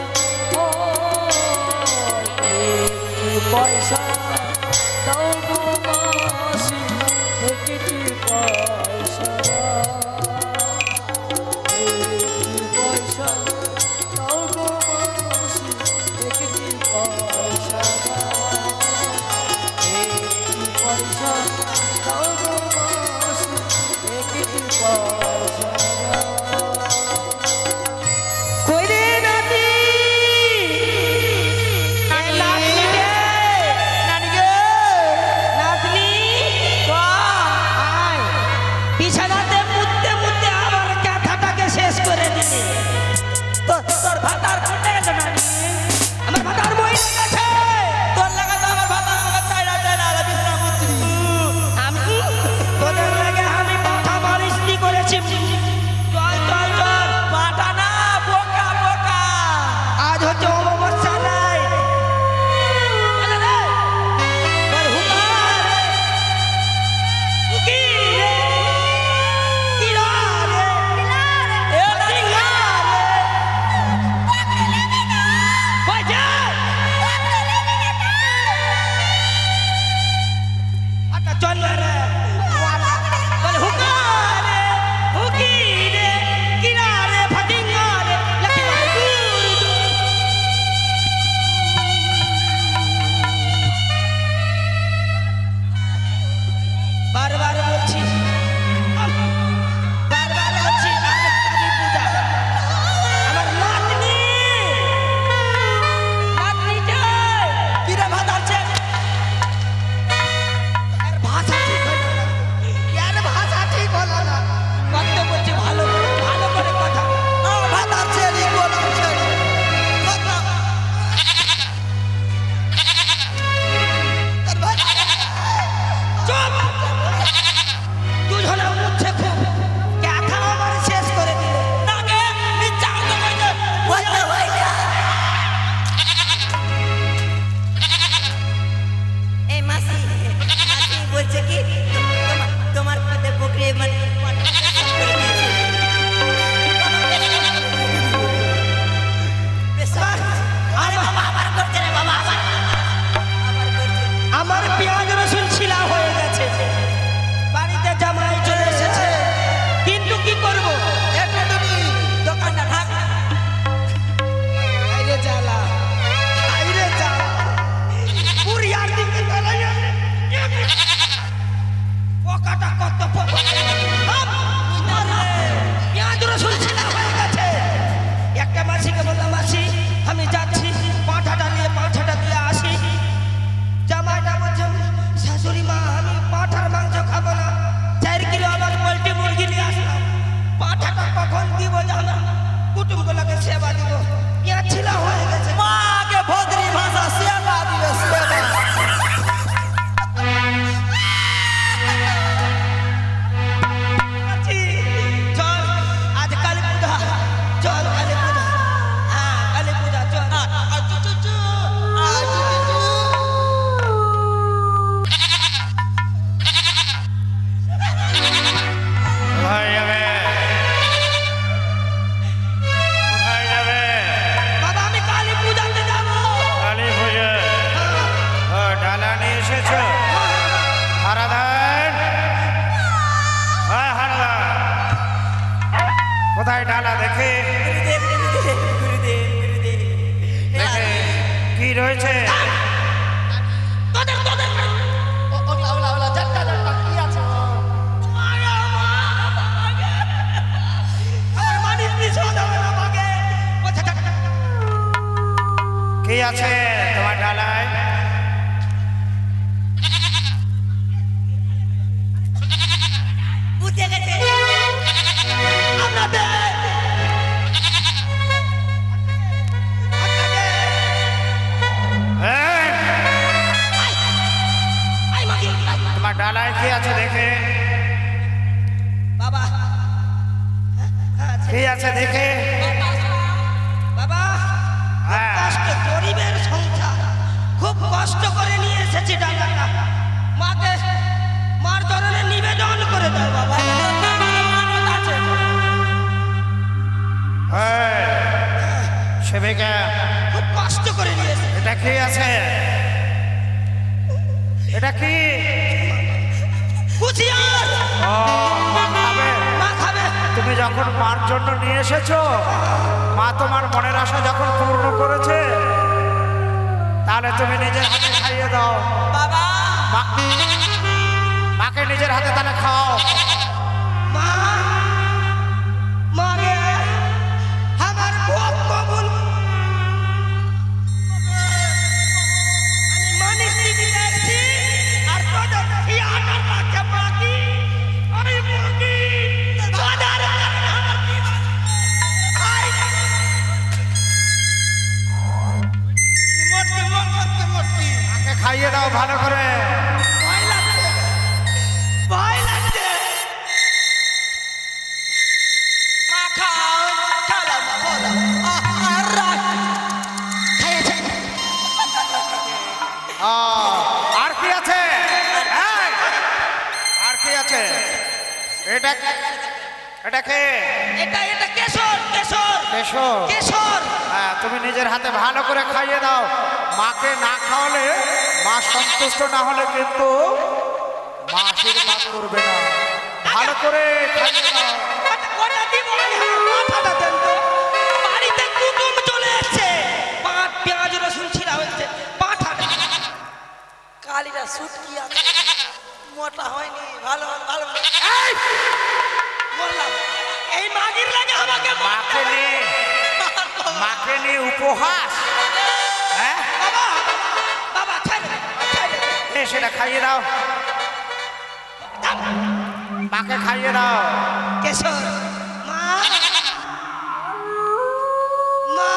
একটি পয়সা দাও গো মাসি একটি পয়সা একটি সেবা দিব ইয়া ছিল হয়ে গেছে মাকে ভদ্রি ভাষা সেবা দিবে সেবা চল আজ কালী পূজা চল কালী পূজা হ্যাঁ কালী পূজা চল কোথায় যাবে কোথায় যাবে বাবা আমি কালী পূজাতে যাব কালী পুজো ও ডালা নিয়ে এসেছো হারাদান হ্যাঁ হারাদান কোথায় ডালা দেখে দেখে কি রয়েছে কি আছে তোমার ডালায় বুঝে গেছে এই, তোমার ডালায় কি আছে দেখে বাবা কি আছে দেখে বাবা হ্যাঁ। কষ্ট গরিবের সংসার খুব কষ্ট করে নিয়ে এসেছি ডালাটা মাকে মার চরণে নিবেদন করে দাও বাবা আছে এই, সেবিকা খুব কষ্ট করে নিয়ে এসেছি এটা কি আছে এটা কি কুচিয়ার ও মা খাবে মা খাবে তুমি যখন মার জন্য নিয়ে এসেছো মা তোমার মনের আশা যখন পূর্ণ করেছে তাহলে তুমি নিজের হাতে খাইয়ে দাও বাবা মা- মাকে নিজের হাতে তাহলে খাও মা মাগে আমার ভোগ কবুল আমি মানিস দিদি দেখছি আর তোদের থিয়াটার রাখে বাকি ওই মুরগি বাজার মাকে খাইয়ে দাও ভালো করে ভয় লাগছে ভয় লাগছে মা খাও খালাম খালাম আর খাইছে আর কি আছে এই, আর কি আছে এটা এটা কে এটা এটা কেশর কেশর এসো কেশর হ্যাঁ তুমি নিজের হাতে ভালো করে খাইয়ে দাও মাকে না খাওয়ালে মা সন্তুষ্ট না হলে কিন্তু মা আশীর্বাদ করবে না ভালো করে খাইয়ে দাও ওটা দিব মাথাটা দেন তো বাড়িতে কুটুম চলে এসেছে পাঁচ পেঁয়াজ রসুন ছিঁড়া হচ্ছে পাঠাটা কালিরা সুট কি আছে মোটা হয়নি ভালো ভালো এই বললাম এই মাগির লাগে আমাকে মাকে নিয়ে উপহাস হ্যাঁ বাবা বাবা ছেড়ে ছেড়ে সেটা খাইয়ে দাও মাকে খাইয়ে দাও কেশর মা মা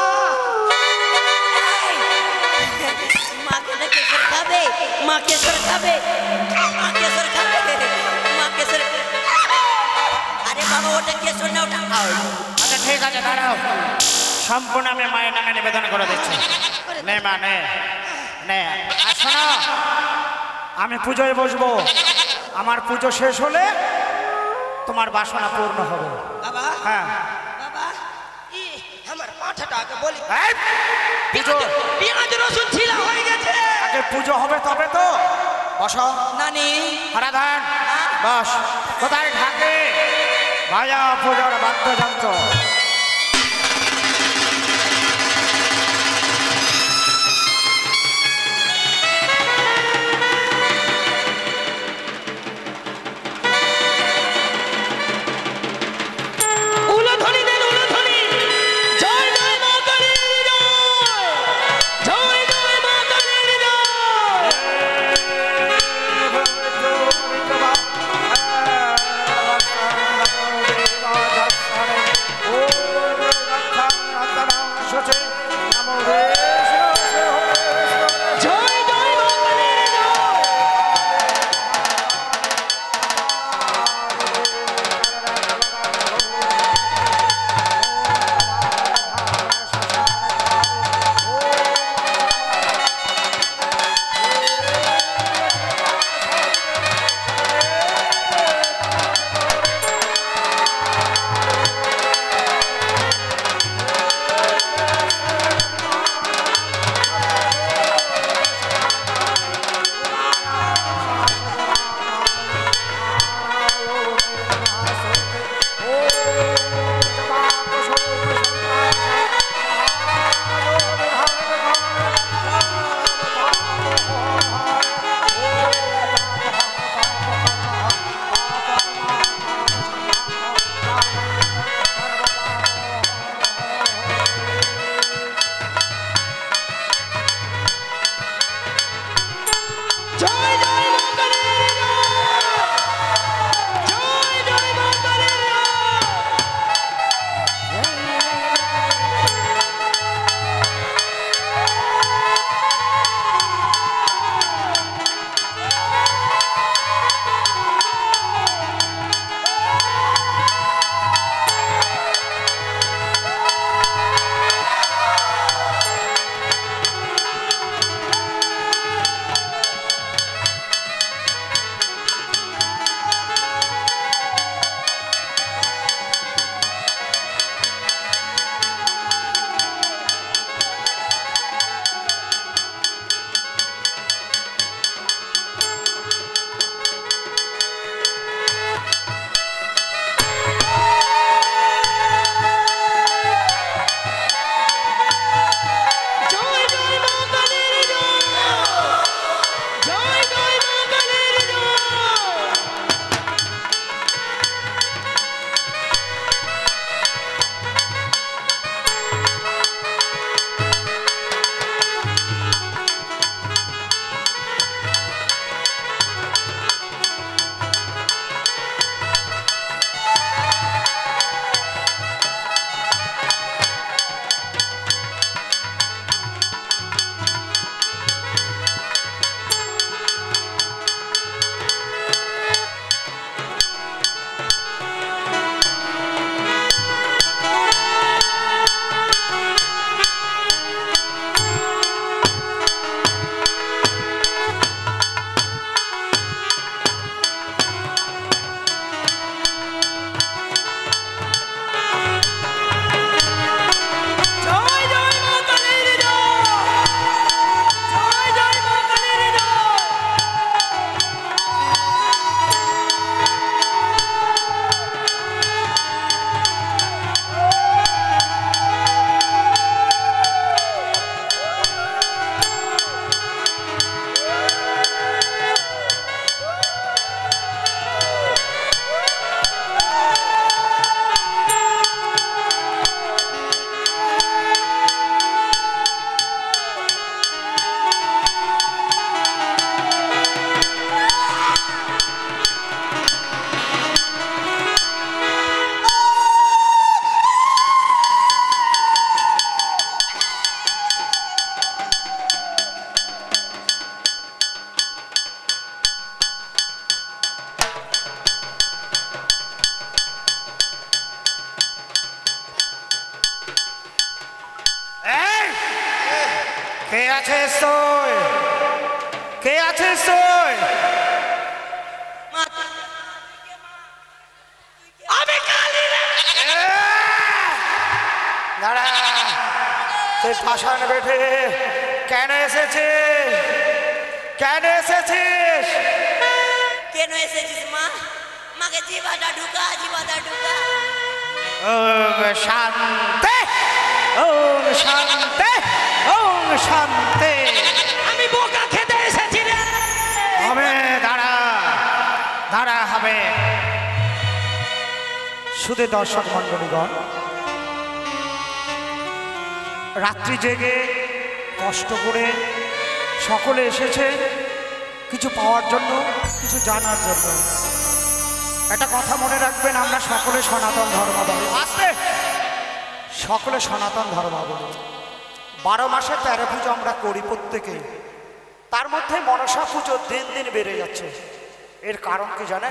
মা কেসর খাবে মা কেসর খাবে মা কেসর খাবে মা কেসর আরে বাবা ওটা কেসর না ওটা আচ্ছা ঠিক আছে দাঁড়াও সম্পূর্ণ আমি মায়ের নামে নিবেদন করে দিচ্ছি নে মা নে নে আর শোনো আমি পুজোয় বসবো আমার পুজো শেষ হলে তোমার বাসনা পূর্ণ হবে বাবা হ্যাঁ বাবা ই আমার পাঠাটা আগে বলি এই, পুজো পেঁয়াজ রসুন ছিলা হয়ে গেছে আগে পুজো হবে তবে তো বসো নানি হরাধান বস কোথায় ঢাকে ভাজা পুজোর বাদ্যযন্ত্র উলধ্বনি দেন উলধ্বনি জয় জয় মা কালীর জয় জয় জয় মা কালীর জয় ও কে আছিস তুই? কে আছিস তুই? দাঁড়া, তুই পাষাণ বেঠে কেন এসেছিস? কেন এসেছিস? কেন এসেছিস মা? মাকে জিবাটা ঢুকা, জিবাটা ঢুকা। ওম শান্তি, ওম শান্তি, ওম শান্তি। আমি বোকা খেতে এসেছি রে। হবে, দাঁড়া দাঁড়া, হবে। শুধু দর্শক মণ্ডলীগণ, রাত্রি জেগে কষ্ট করে সকলে এসেছে কিছু পাওয়ার জন্য, কিছু জানার জন্য। একটা কথা মনে রাখবেন, আমরা সকলে সনাতন ধর্মাবলম্বী। আসতে সকলে সনাতন ধর্মাবলম্বী। 12 মাসে 13 পুজো আমরা করি প্রত্যেকে। তার মধ্যে মনসা পুজো দিন দিন বেড়ে যাচ্ছে। এর কারণ কি জানেন?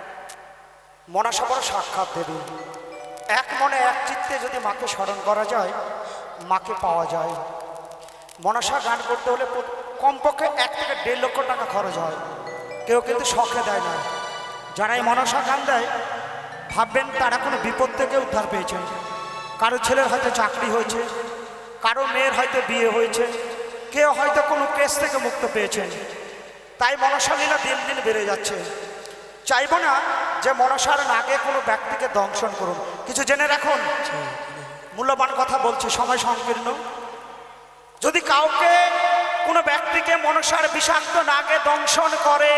মনসা বড় সাক্ষাৎ দেবী। এক মনে এক চিত্তে যদি মাকে স্মরণ করা যায়, মাকে পাওয়া যায়। মনসা গান করতে হলে কমপক্ষে 1 থেকে 1.5 লক্ষ টাকা খরচ হয়। কেউ কিন্তু শখে দেয় না। যারা এই মনসা গান দেয় ভাববেন তারা কোনো বিপদ থেকে উদ্ধার পেয়েছেন। কারো ছেলের হয়তো চাকরি হয়েছে, কারো মেয়ের হয়তো বিয়ে হয়েছে, কেউ হয়তো কোনো কেস থেকে মুক্ত পেয়েছেন। তাই মনসা লীলা দিন দিন বেড়ে যাচ্ছে। চাইব না যে মনসার নাগে কোনো ব্যক্তিকে দংশন করুন। কিছু জেনে রাখুন, মূল্যবান কথা বলছি, সময় সংকীর্ণ। যদি কাউকে কোনো ব্যক্তিকে মনসার বিষাক্ত নাগে দংশন করে,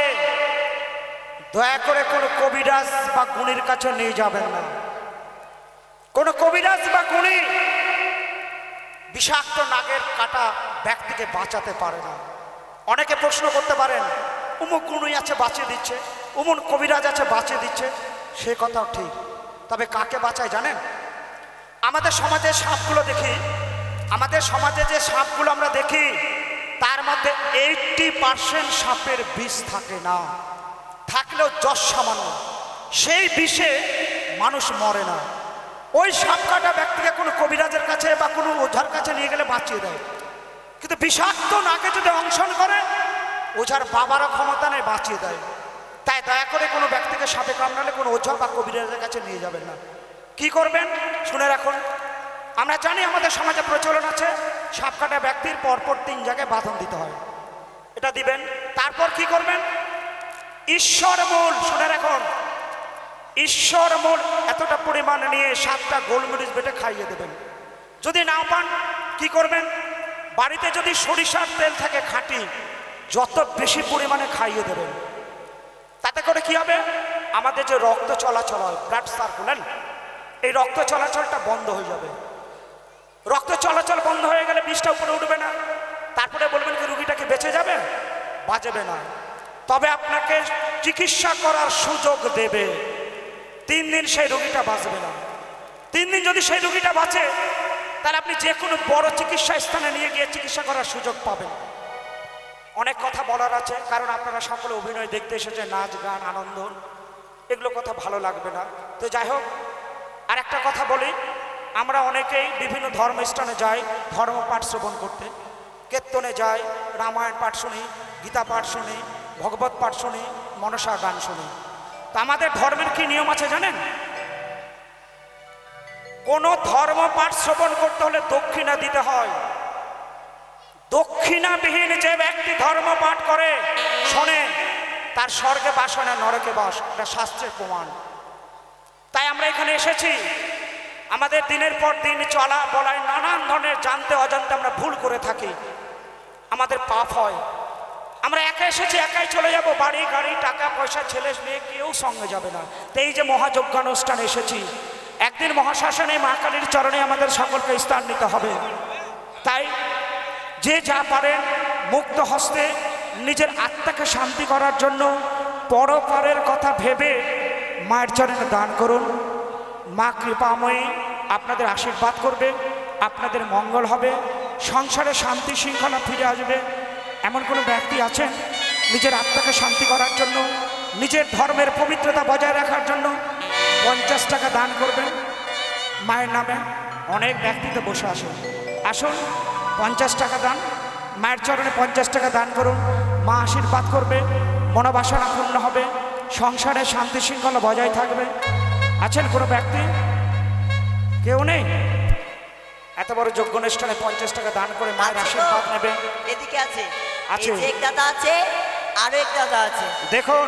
দয়া করে কোনো কবিরাজ বা গুণীর কাছে নিয়ে যাবেন না। কোনো কবিরাজ বা গুণী বিষাক্ত নাগের কাটা ব্যক্তিকে বাঁচাতে পারে না। অনেকে প্রশ্ন করতে পারেন, উমুক গুণী আছে বাঁচিয়ে দিচ্ছে, উমুক কবিরাজ আছে বাঁচিয়ে দিচ্ছে। সে কথাও ঠিক, তবে কাকে বাঁচায় জানেন? আমাদের সমাজে সাপগুলো দেখি, আমাদের সমাজে যে সাপগুলো আমরা দেখি তার মধ্যে 80% সাপের বিষ থাকে না, থাকলেও যশ সামান্য। সেই বিষে মানুষ মরে না। ওই সাপ কাটা ব্যক্তিকে কোনো কবিরাজের কাছে বা কোনো ওঝার কাছে নিয়ে গেলে বাঁচিয়ে দেয়। কিন্তু বিষাক্ত নাকে যদি অংশন করে, ওঝার বাবারও ক্ষমতা নেই, বাঁচিয়ে দেয়। তাই দয়া করে কোনো ব্যক্তিকে সাপে কামড়ালে কোনো ওঝা বা কবিরাজের কাছে নিয়ে যাবেন না। কি করবেন শুনে রাখুন। আমরা জানি আমাদের সমাজে প্রচলন আছে, সাপ কাটা ব্যক্তির পরপর 3 জায়গায় বাঁধন দিতে হয়। এটা দিবেন। তারপর কি করবেন? ঈশ্বর মূল, শুনে রাখুন, ঈশ্বর মূল এতটা পরিমাণ নিয়ে 7টা গোলমরিচ বেটে খাইয়ে দেবেন। যদি না পান কি করবেন? বাড়িতে যদি সরিষার তেল থাকে খাঁটি, যত বেশি পরিমাণে খাইয়ে দেবেন। তাতে করে কি হবে? আমাদের যে রক্ত চলাচল হয়, ব্লাড সার্কুলেশন, এই রক্ত চলাচলটা বন্ধ হয়ে যাবে। রক্ত চলাচল বন্ধ হয়ে গেলে বিষটা উপরে উঠবে না। তারপরে বলবেন কি রুগীটা কি বেঁচে যাবে? বাঁচবে না। তবে আপনাকে চিকিৎসা করার সুযোগ দেবে। 3 দিন সেই রোগীটা বাঁচবে না। 3 দিন যদি সেই রোগীটা বাঁচে, তাহলে আপনি যে কোনো বড় চিকিৎসা স্থানে নিয়ে গিয়ে চিকিৎসা করার সুযোগ পাবেন। অনেক কথা বলার আছে, কারণ আপনারা সকলে অভিনয় দেখতে এসেছে, নাচ গান আনন্দ, এগুলো কথা ভালো লাগবে না। তো যাই হোক, আর একটা কথা বলি, আমরা অনেকেই বিভিন্ন ধর্মস্থানে যাই ধর্ম পাঠ শ্রবণ করতে। কীর্তনে যাই, রামায়ণ পাঠ শুনি, গীতা পাঠ শুনি, ভগবত পাঠ শুনি, মনসা গান শুনি। তা আমাদের ধর্মের কি নিয়ম আছে জানেন? কোন ধর্ম পাঠ শ্রবণ করতে হলে দক্ষিণা দিতে হয়। দক্ষিণাবিহীন যে ব্যক্তি ধর্ম পাঠ করে শোনে, তার স্বর্গে বাস হয় না, নরকে বাস। এটা শাস্ত্রের প্রমাণ। তাই আমরা এখানে এসেছি, আমাদের দিনের পর দিন চলা বলায় নানান ধরনের জানতে অজান্তে আমরা ভুল করে থাকি, আমাদের পাপ হয়। আমরা একা এসেছি, একাই চলে যাব। বাড়ি গাড়ি টাকা পয়সা ছেলে মেয়ে কেউ সঙ্গে যাবে না। তো এই যে মহাযজ্ঞানুষ্ঠান এসেছি, একদিন মহাশ্মশানে মা কালীর চরণে আমাদের সকলকে স্থান নিতে হবে। তাই যে যা পারেন মুক্ত হস্তে নিজের আত্মাকে শান্তি করার জন্য পরপারের কথা ভেবে মায়ের চরণে দান করুন। মা কৃপাময়ী আপনাদের আশীর্বাদ করবে, আপনাদের মঙ্গল হবে, সংসারে শান্তি শৃঙ্খলা ফিরে আসবে। এমন কোনো ব্যক্তি আছেন নিজের আত্মাকে শান্তি করার জন্য, নিজের ধর্মের পবিত্রতা বজায় রাখার জন্য 50 টাকা দান করবেন মায়ের নামে। অনেক ব্যক্তি তো বসে আসে, আসুন 50 টাকা দান, মায়ের চরণে 50 টাকা দান করুন। মা আশীর্বাদ করবে, মনোবাসনা পূর্ণ হবে, সংসারে শান্তি শৃঙ্খলা বজায় থাকবে। আছেন কোনো ব্যক্তি? কেউ নেই? এত বড় যোগ্য অনুষ্ঠানে 50 টাকা দান করে মায়ের আছে তো? আশীর্বাদ নেবে। এদিকে আছে, আছে। এই যে এক দাদা আছে, আরো এক দাদা আছে। দেখুন,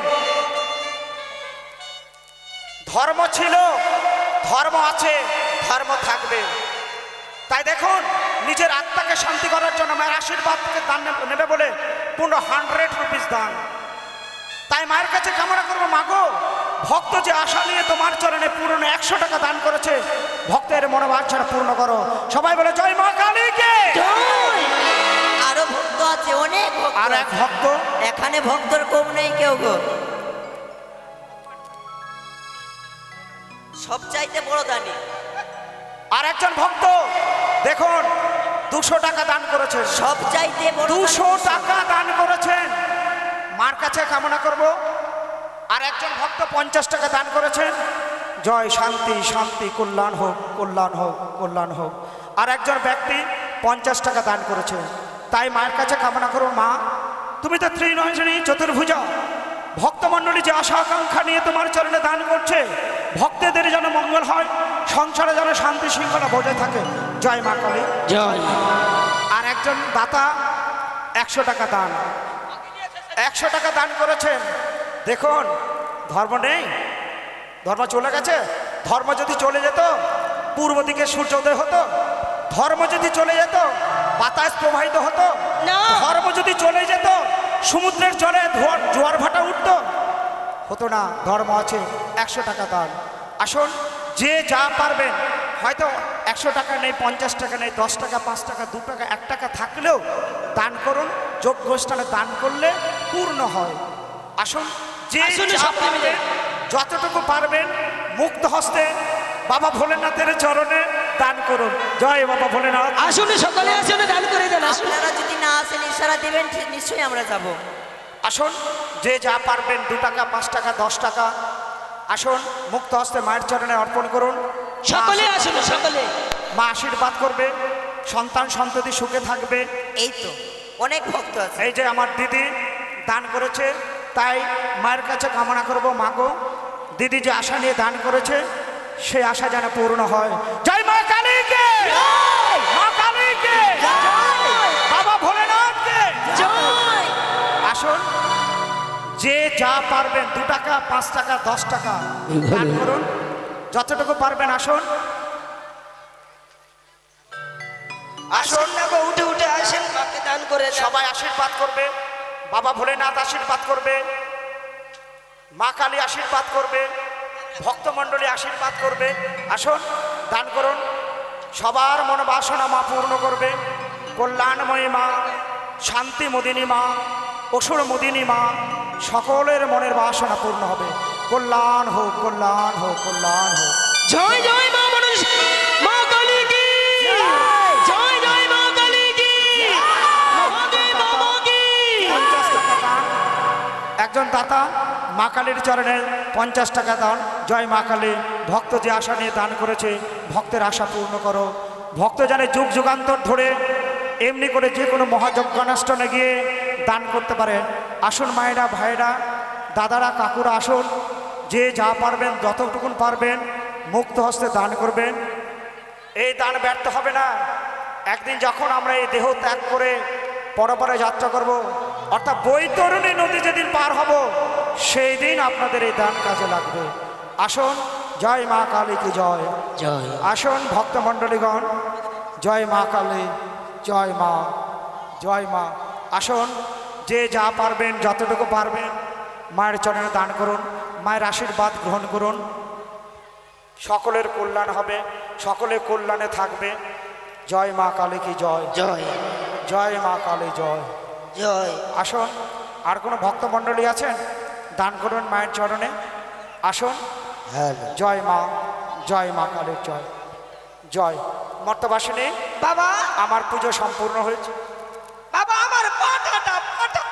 ধর্ম ছিল, ধর্ম আছে, ধর্ম থাকবে। তাই দেখুন, নিজের আত্মাকে শান্তি করার জন্য মায়ের আশীর্বাদ থেকে দান নেবে বলে পুরো 100 রুপিস দান। তাই মায়ের কাছে কামনা করবো, মাগো ভক্ত যে আশা নিয়ে তোমার চরণে পুরনো 100 টাকা দান করেছে, ভক্তের মনোবাঞ্ছনা পূর্ণ করো। সবাই বলে জয় মা কালীকে। আরো ভক্ত আছে, অনেক ভক্ত। আর এক ভক্ত, এখানে ভক্তর কম নেই কেউ গো। সব চাইতে বড় দানি। আর একজন ভক্ত দেখুন 200 টাকা দান করেছেন। সব চাইতে বড় 200 দানি। টাকা দান করেছেন, মার কাছে কামনা করব। আর একজন ভক্ত 50 টাকা দান করেছেন। জয় শান্তি, শান্তি, কল্যাণ হোক, কল্যাণ হোক, কল্যাণ হোক। আর একজন ব্যক্তি 50 টাকা দান করেছে। তাই মায়ের কাছে কামনা করব, মা তুমি তো ত্রিনয়নী চতুর্ভুজা, ভক্তমণ্ডলী যে আশা আকাঙ্ক্ষা নিয়ে তোমার চরণে দান করছে, ভক্তদের যেন মঙ্গল হয়, সংসারে যেন শান্তি শৃঙ্খলা বজায় থাকে। জয় মা কালী, জয়। আর একজন দাতা 100 টাকা দান, 100 টাকা দান করেছেন। দেখুন, ধর্ম নেই, ধর্ম চলে গেছে। ধর্ম যদি চলে যেত পূর্ব দিকে সূর্যোদয় হতো, ধর্ম যদি চলে যেত বাতাস প্রবাহিত হতো, ধর্ম যদি চলে যেত সমুদ্রের জলে জোয়ার ভাটা উঠতো, হতো না। ধর্ম আছে, 100 টাকা দান। আসুন, যে যা পারবেন, হয়তো 100 টাকা নেই, 50 টাকা নেই, 10 টাকা, 5 টাকা, 2 টাকা, 1 টাকা থাকলেও দান করুন। যোগ্য স্থানে দান করলে পূর্ণ হয়। আসুন, যে যা পারবেন, যতটুকু পারবেন মুক্ত হস্তে বাবা ভোলেনাথের চরণে দান করুন। জয় বাবা ভোলেনাথ। আসুন সকলে, আসুন দান করে দেন। আসুন। আপনারা যদি না আসেন, ইশারা দিবেন, নিশ্চয়ই আমরা যাব। আসুন, যে যা পারবেন, 2 টাকা, 5 টাকা, 10 টাকা, আসুন মুক্ত হস্তে মায়ের চরণে অর্পণ করুন। সকলে আসুন, সকলে। মা আশীর্বাদ করবে, সন্তান সন্ততি সুখে থাকবে। এই তো অনেক ভক্ত আছে। এই যে আমার দিদি দান করেছে, তাই মায়ের কাছে কামনা করব, মাগো দিদি যে আশা নিয়ে দান করেছে সেই আশা যেন পূর্ণ হয়। জয় মা কালীকে, মা কালীকে, বাবা ভোলেনাথকে জয়। আসুন, যে যা পারবেন, 2 টাকা, 5 টাকা, 10 টাকা দান করুন, যতটুকু পারবেন। আসুন, আসুন, উঠে উঠে আসেন, মাকে দান করে দেন। সবাই আশীর্বাদ করবে, বাবা ভোলেনাথ আশীর্বাদ করবে, মা কালী আশীর্বাদ করবে, ভক্তমণ্ডলী আশীর্বাদ করবে। আসুন, দান করুন, সবার মনোবাসনা মা পূর্ণ করবে। কল্যাণময়ী মা, শান্তি মোদিনী মা, অসুর মোদিনী মা, সকলের মনের বাসনা পূর্ণ হবে। কল্যাণ হোক, কল্যাণ হোক, কল্যাণ হোক। জয় জয় মা মনসা, মা কালী কি জয়, জয় মা কালী কি, মহাদেব বাবা কি। 50 টাকা দান, একজন দাতা মা কালীর চরণে 50 টাকা দান। জয় মা কালী। ভক্ত যে আশা নিয়ে দান করেছে, ভক্তের আশা পূর্ণ করো। ভক্ত জানে যুগ যুগান্তর ধরে এমনি করে যে কোনো মহাযজ্ঞানুষ্ঠানে গিয়ে দান করতে পারে। আসুন মায়েরা, ভাইরা, দাদারা, কাকুরা, আসুন, যে যা পারবেন, যতটুকুন পারবেন মুক্ত হস্তে দান করবেন। এই দান ব্যর্থ হবে না। একদিন যখন আমরা এই দেহ ত্যাগ করে পরপরে যাত্রা করব, অর্থাৎ বৈতরণী নদী যেদিন পার হব, সেই দিন আপনাদের এই দান কাজে লাগবে। আসুন, জয় মা কালী কি জয়। জয়। আসুন ভক্তমণ্ডলীগণ, জয় মা কালী, জয় মা, জয় মা। আসুন, যে যা পারবেন, যতটুকু পারবেন মায়ের চরণে দান করুন, মায়ের আশীর্বাদ গ্রহণ করুন। সকলের কল্যাণ হবে, সকলে কল্যাণে থাকবে। জয় মা কালী কি জয়। জয়। জয় মা কালী জয়। জয়। আসুন, আর কোনো ভক্তমণ্ডলী আছেন, দান করুন মায়ের চরণে। আসুন, জয় মা, জয় মা কালীর জয়। জয় মর্তবাসিনী বাবা, আমার পুজো সম্পূর্ণ হয়েছে। বাবা আমার পাটাটা পাটা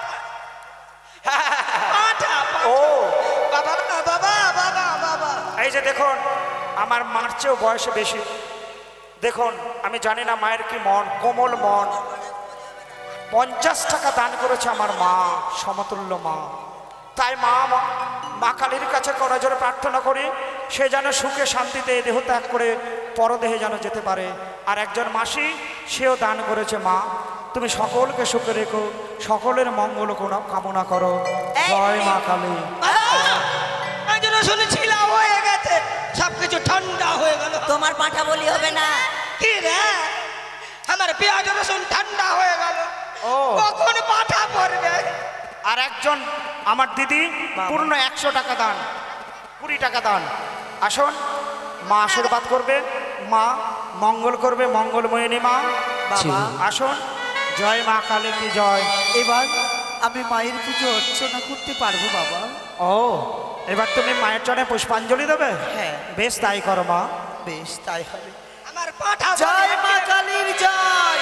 পাটা ও বাবা, বাবা, বাবা, বাবা। এই যে দেখুন, আমার মার চেয়েও বয়সে বেশি, দেখুন আমি জানি না মায়ের কি মন, কোমল মন। 50 টাকা দান করেছে আমার মা, সমতুল্য মা। তাই মা কালীর কাছে করা জোরে প্রার্থনা করি সে যেন সুখে শান্তিতে দেহ ত্যাগ করে পরদেহে যেন যেতে পারে। আর একজন মাসি সেও দান করেছে, মা তুমি সকলকে সুখে রেখো, সকলের মঙ্গল কামনা করো, জয় মা কালী। শুনেছিলাম হয়ে গেছে, সবকিছু ঠান্ডা হয়ে গেল। তোমার পাঁঠা বলি হবে না কি রে, আমার পেঁয়াজ রসুন ঠান্ডা হয়ে গেল, ও কখন পাঠা পড়বে? আর একজন আমার দিদি পূর্ণ 100 টাকা দান, 20 টাকা দান। আসুন মা আশীর্বাদ করবে, মা মঙ্গল করবে, মঙ্গলময়িনী মা। বাবা আসুন, জয় মা কালী কি জয়। এবার আমি মায়ের পুজো অর্চনা করতে পারবো বাবা? ও এবার তুমি মায়ের চরণে পুষ্পাঞ্জলি দেবে? হ্যাঁ বেশ তাই করো মা। বেশ তাই হবে। আমার পাঠা জয় মা কালীর জয়,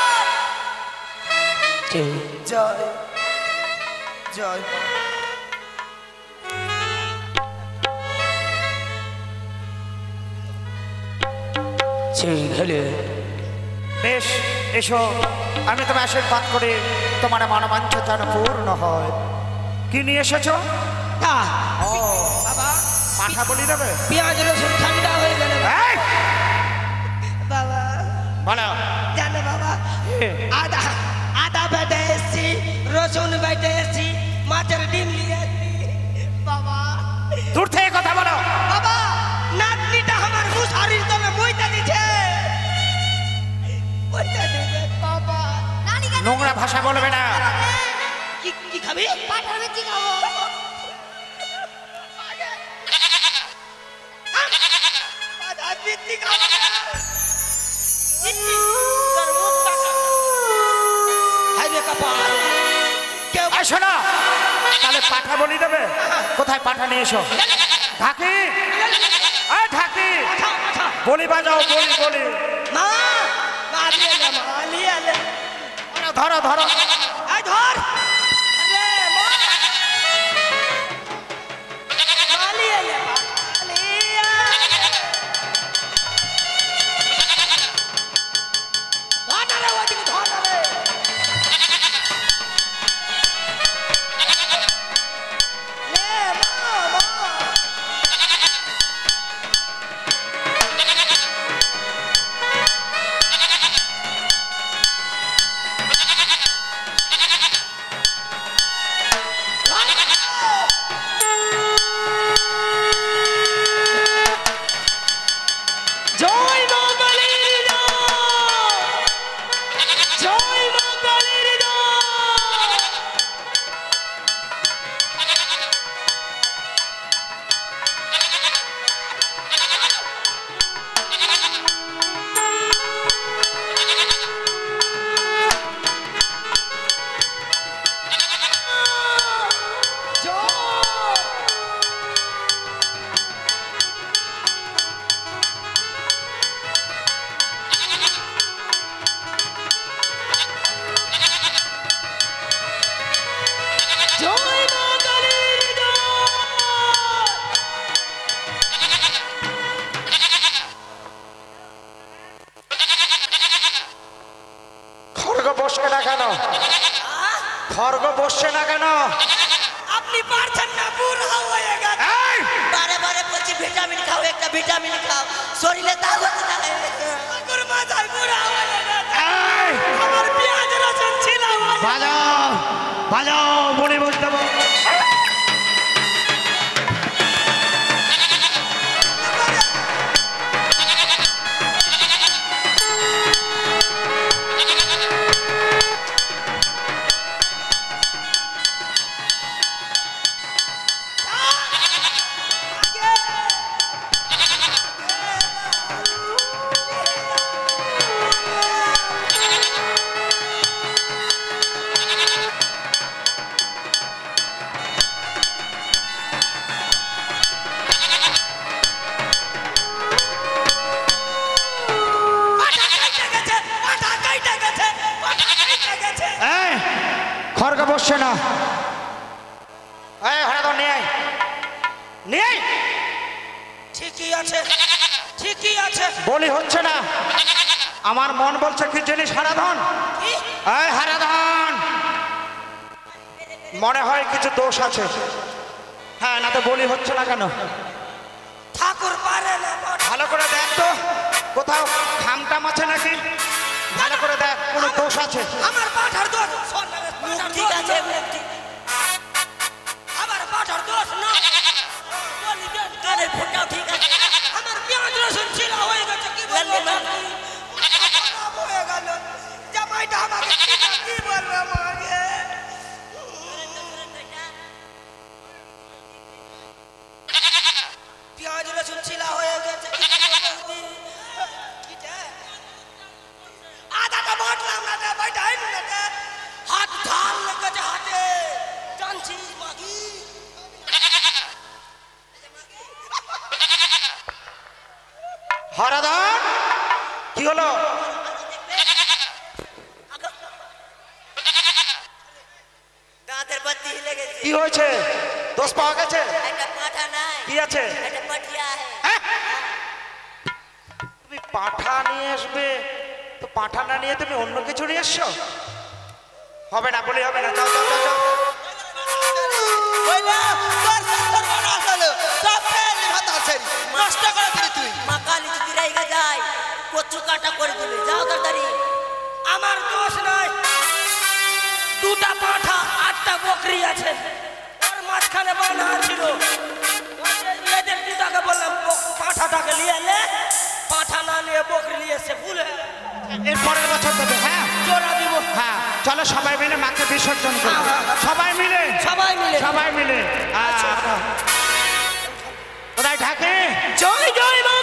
জয় জয়। বেশ এসো, আমি তোমার আশীর্বাদ করি তোমার মনোবাঞ্ছা যেন পূর্ণ হয়। কি নিয়ে এসেছো? ও বাবা পাঠা বলি দেবে? পেঁয়াজ রসুন ঠান্ডা হয়ে গেল এই, বাবা। বলো। জানো বাবা, এ, আদা বেটে এসছি, রসুন বেটে এসছি, মাছের ডিম নিয়ে এসছি বাবা। দূর থেকে কথা বলো। বাবা নাতনিটা আমার মুশারির তলে মইটা দিছে, মইটা দিবে বাবা। নোংরা ভাষা বলবে না। কি কি খাবি? পাঠার বেচি খাবো। পাঠার বেচি খাবো। তোর মুখটা হাইরে কপাল। কেউ এই শোনো, তাহলে পাঠা বলি দেবে? কোথায় পাঠা নিয়ে এসো? ঢাকি, এই ঢাকি, বলি বাজাও, বলি বলি। মা মালিয়ে লে, মালিয়ে লে। ধরো ধরো। এই ধর। আরে মা মালিয়ে লে, মালিয়ে। ধর না রে, ওদিকে ধর না রে। লে মা মা। জয় মা কালীর জয়, জয় মা কালীর জয়। জয়। জয় মা কালীর জয়। খড়গ বসে না কেন? খড়গ বসছে না কেন? আপনি পারছেন না, বুড়া হয়ে গেছে। এই, বারে বারে বলছি ভিটামিন খাও, একটা ভিটামিন খাও, শরীরে তাগত লাগে। আমার মাথায় বুড়া হয়ে গেছে। এই, আমার পেঁয়াজ রসুন ছিল। বাজাও বাজাও, বলি বলতে বল। খড়গ বসছে না। এই হঠাৎ নিয়ে আয়, নিয়ে আয়। ঠিকই আছে, ঠিকই আছে। বলি হচ্ছে না, আমার মন বলছে কি জিনিস হারাধন, এই হারাধন, মনে হয় কিছু দোষ আছে। হ্যাঁ, না তো বলি হচ্ছে না কেন? ঠাকুর পারে না। ভালো করে দেখ তো, কোথাও খামটাম আছে নাকি, ভালো করে দেখ, কোনো দোষ আছে। আমার পাঠার দোষ ঠিক আছে, মুখ ঠিক। আমার পাঠার দোষ না, কানের ফোঁটাও ঠিক আছে। আমার পেঁয়াজ রসুন ছিল হয়ে গেছে। কি বলবো হয়ে গেল জামাইটা আমাকে কি বলবো আমাকে। পেঁয়াজ রসুন ছিল হয়ে গেছে। আদাটা বাটলাম না, বাইটাই না, হাত ঢাল লেগেছে হাতে, জানছি মাগি। হারাধন, কি হলো? দাঁতের বাতি লেগেছে। কি হয়েছে? দোষ পাওয়া গেছে? একটা পাঠা নাই, কি আছে? একটা পাঠিয়া আছে। হ্যাঁ? তুমি পাঠা নিয়ে আসবে তো পাঠা না নিয়ে তুমি অন্য কিছু নিয়ে এসছো? হবে না, বলি হবে না, যাও যাও যাও যাও। মা কালী যদি রাইগা যায় কচু কাটা করে দিবে, যাও তাড়াতাড়ি। আমার দোষ নাই, দুটা পাঠা আটটা বকরি আছে, ওর মাঝখানে বাঁধা ছিল। এদের দিদাকে বললাম পাঠাটাকে নিয়ে এলে, পাঠা না নিয়ে বকরি নিয়ে এসে ভুলে এর পরের বছর দেবে। হ্যাঁ, জোড়া দিব। হ্যাঁ, চলো সবাই মিলে মাকে বিসর্জন করবো। সবাই মিলে, সবাই মিলে, সবাই মিলে। কোথায় ঢাকে? জয় জয় মা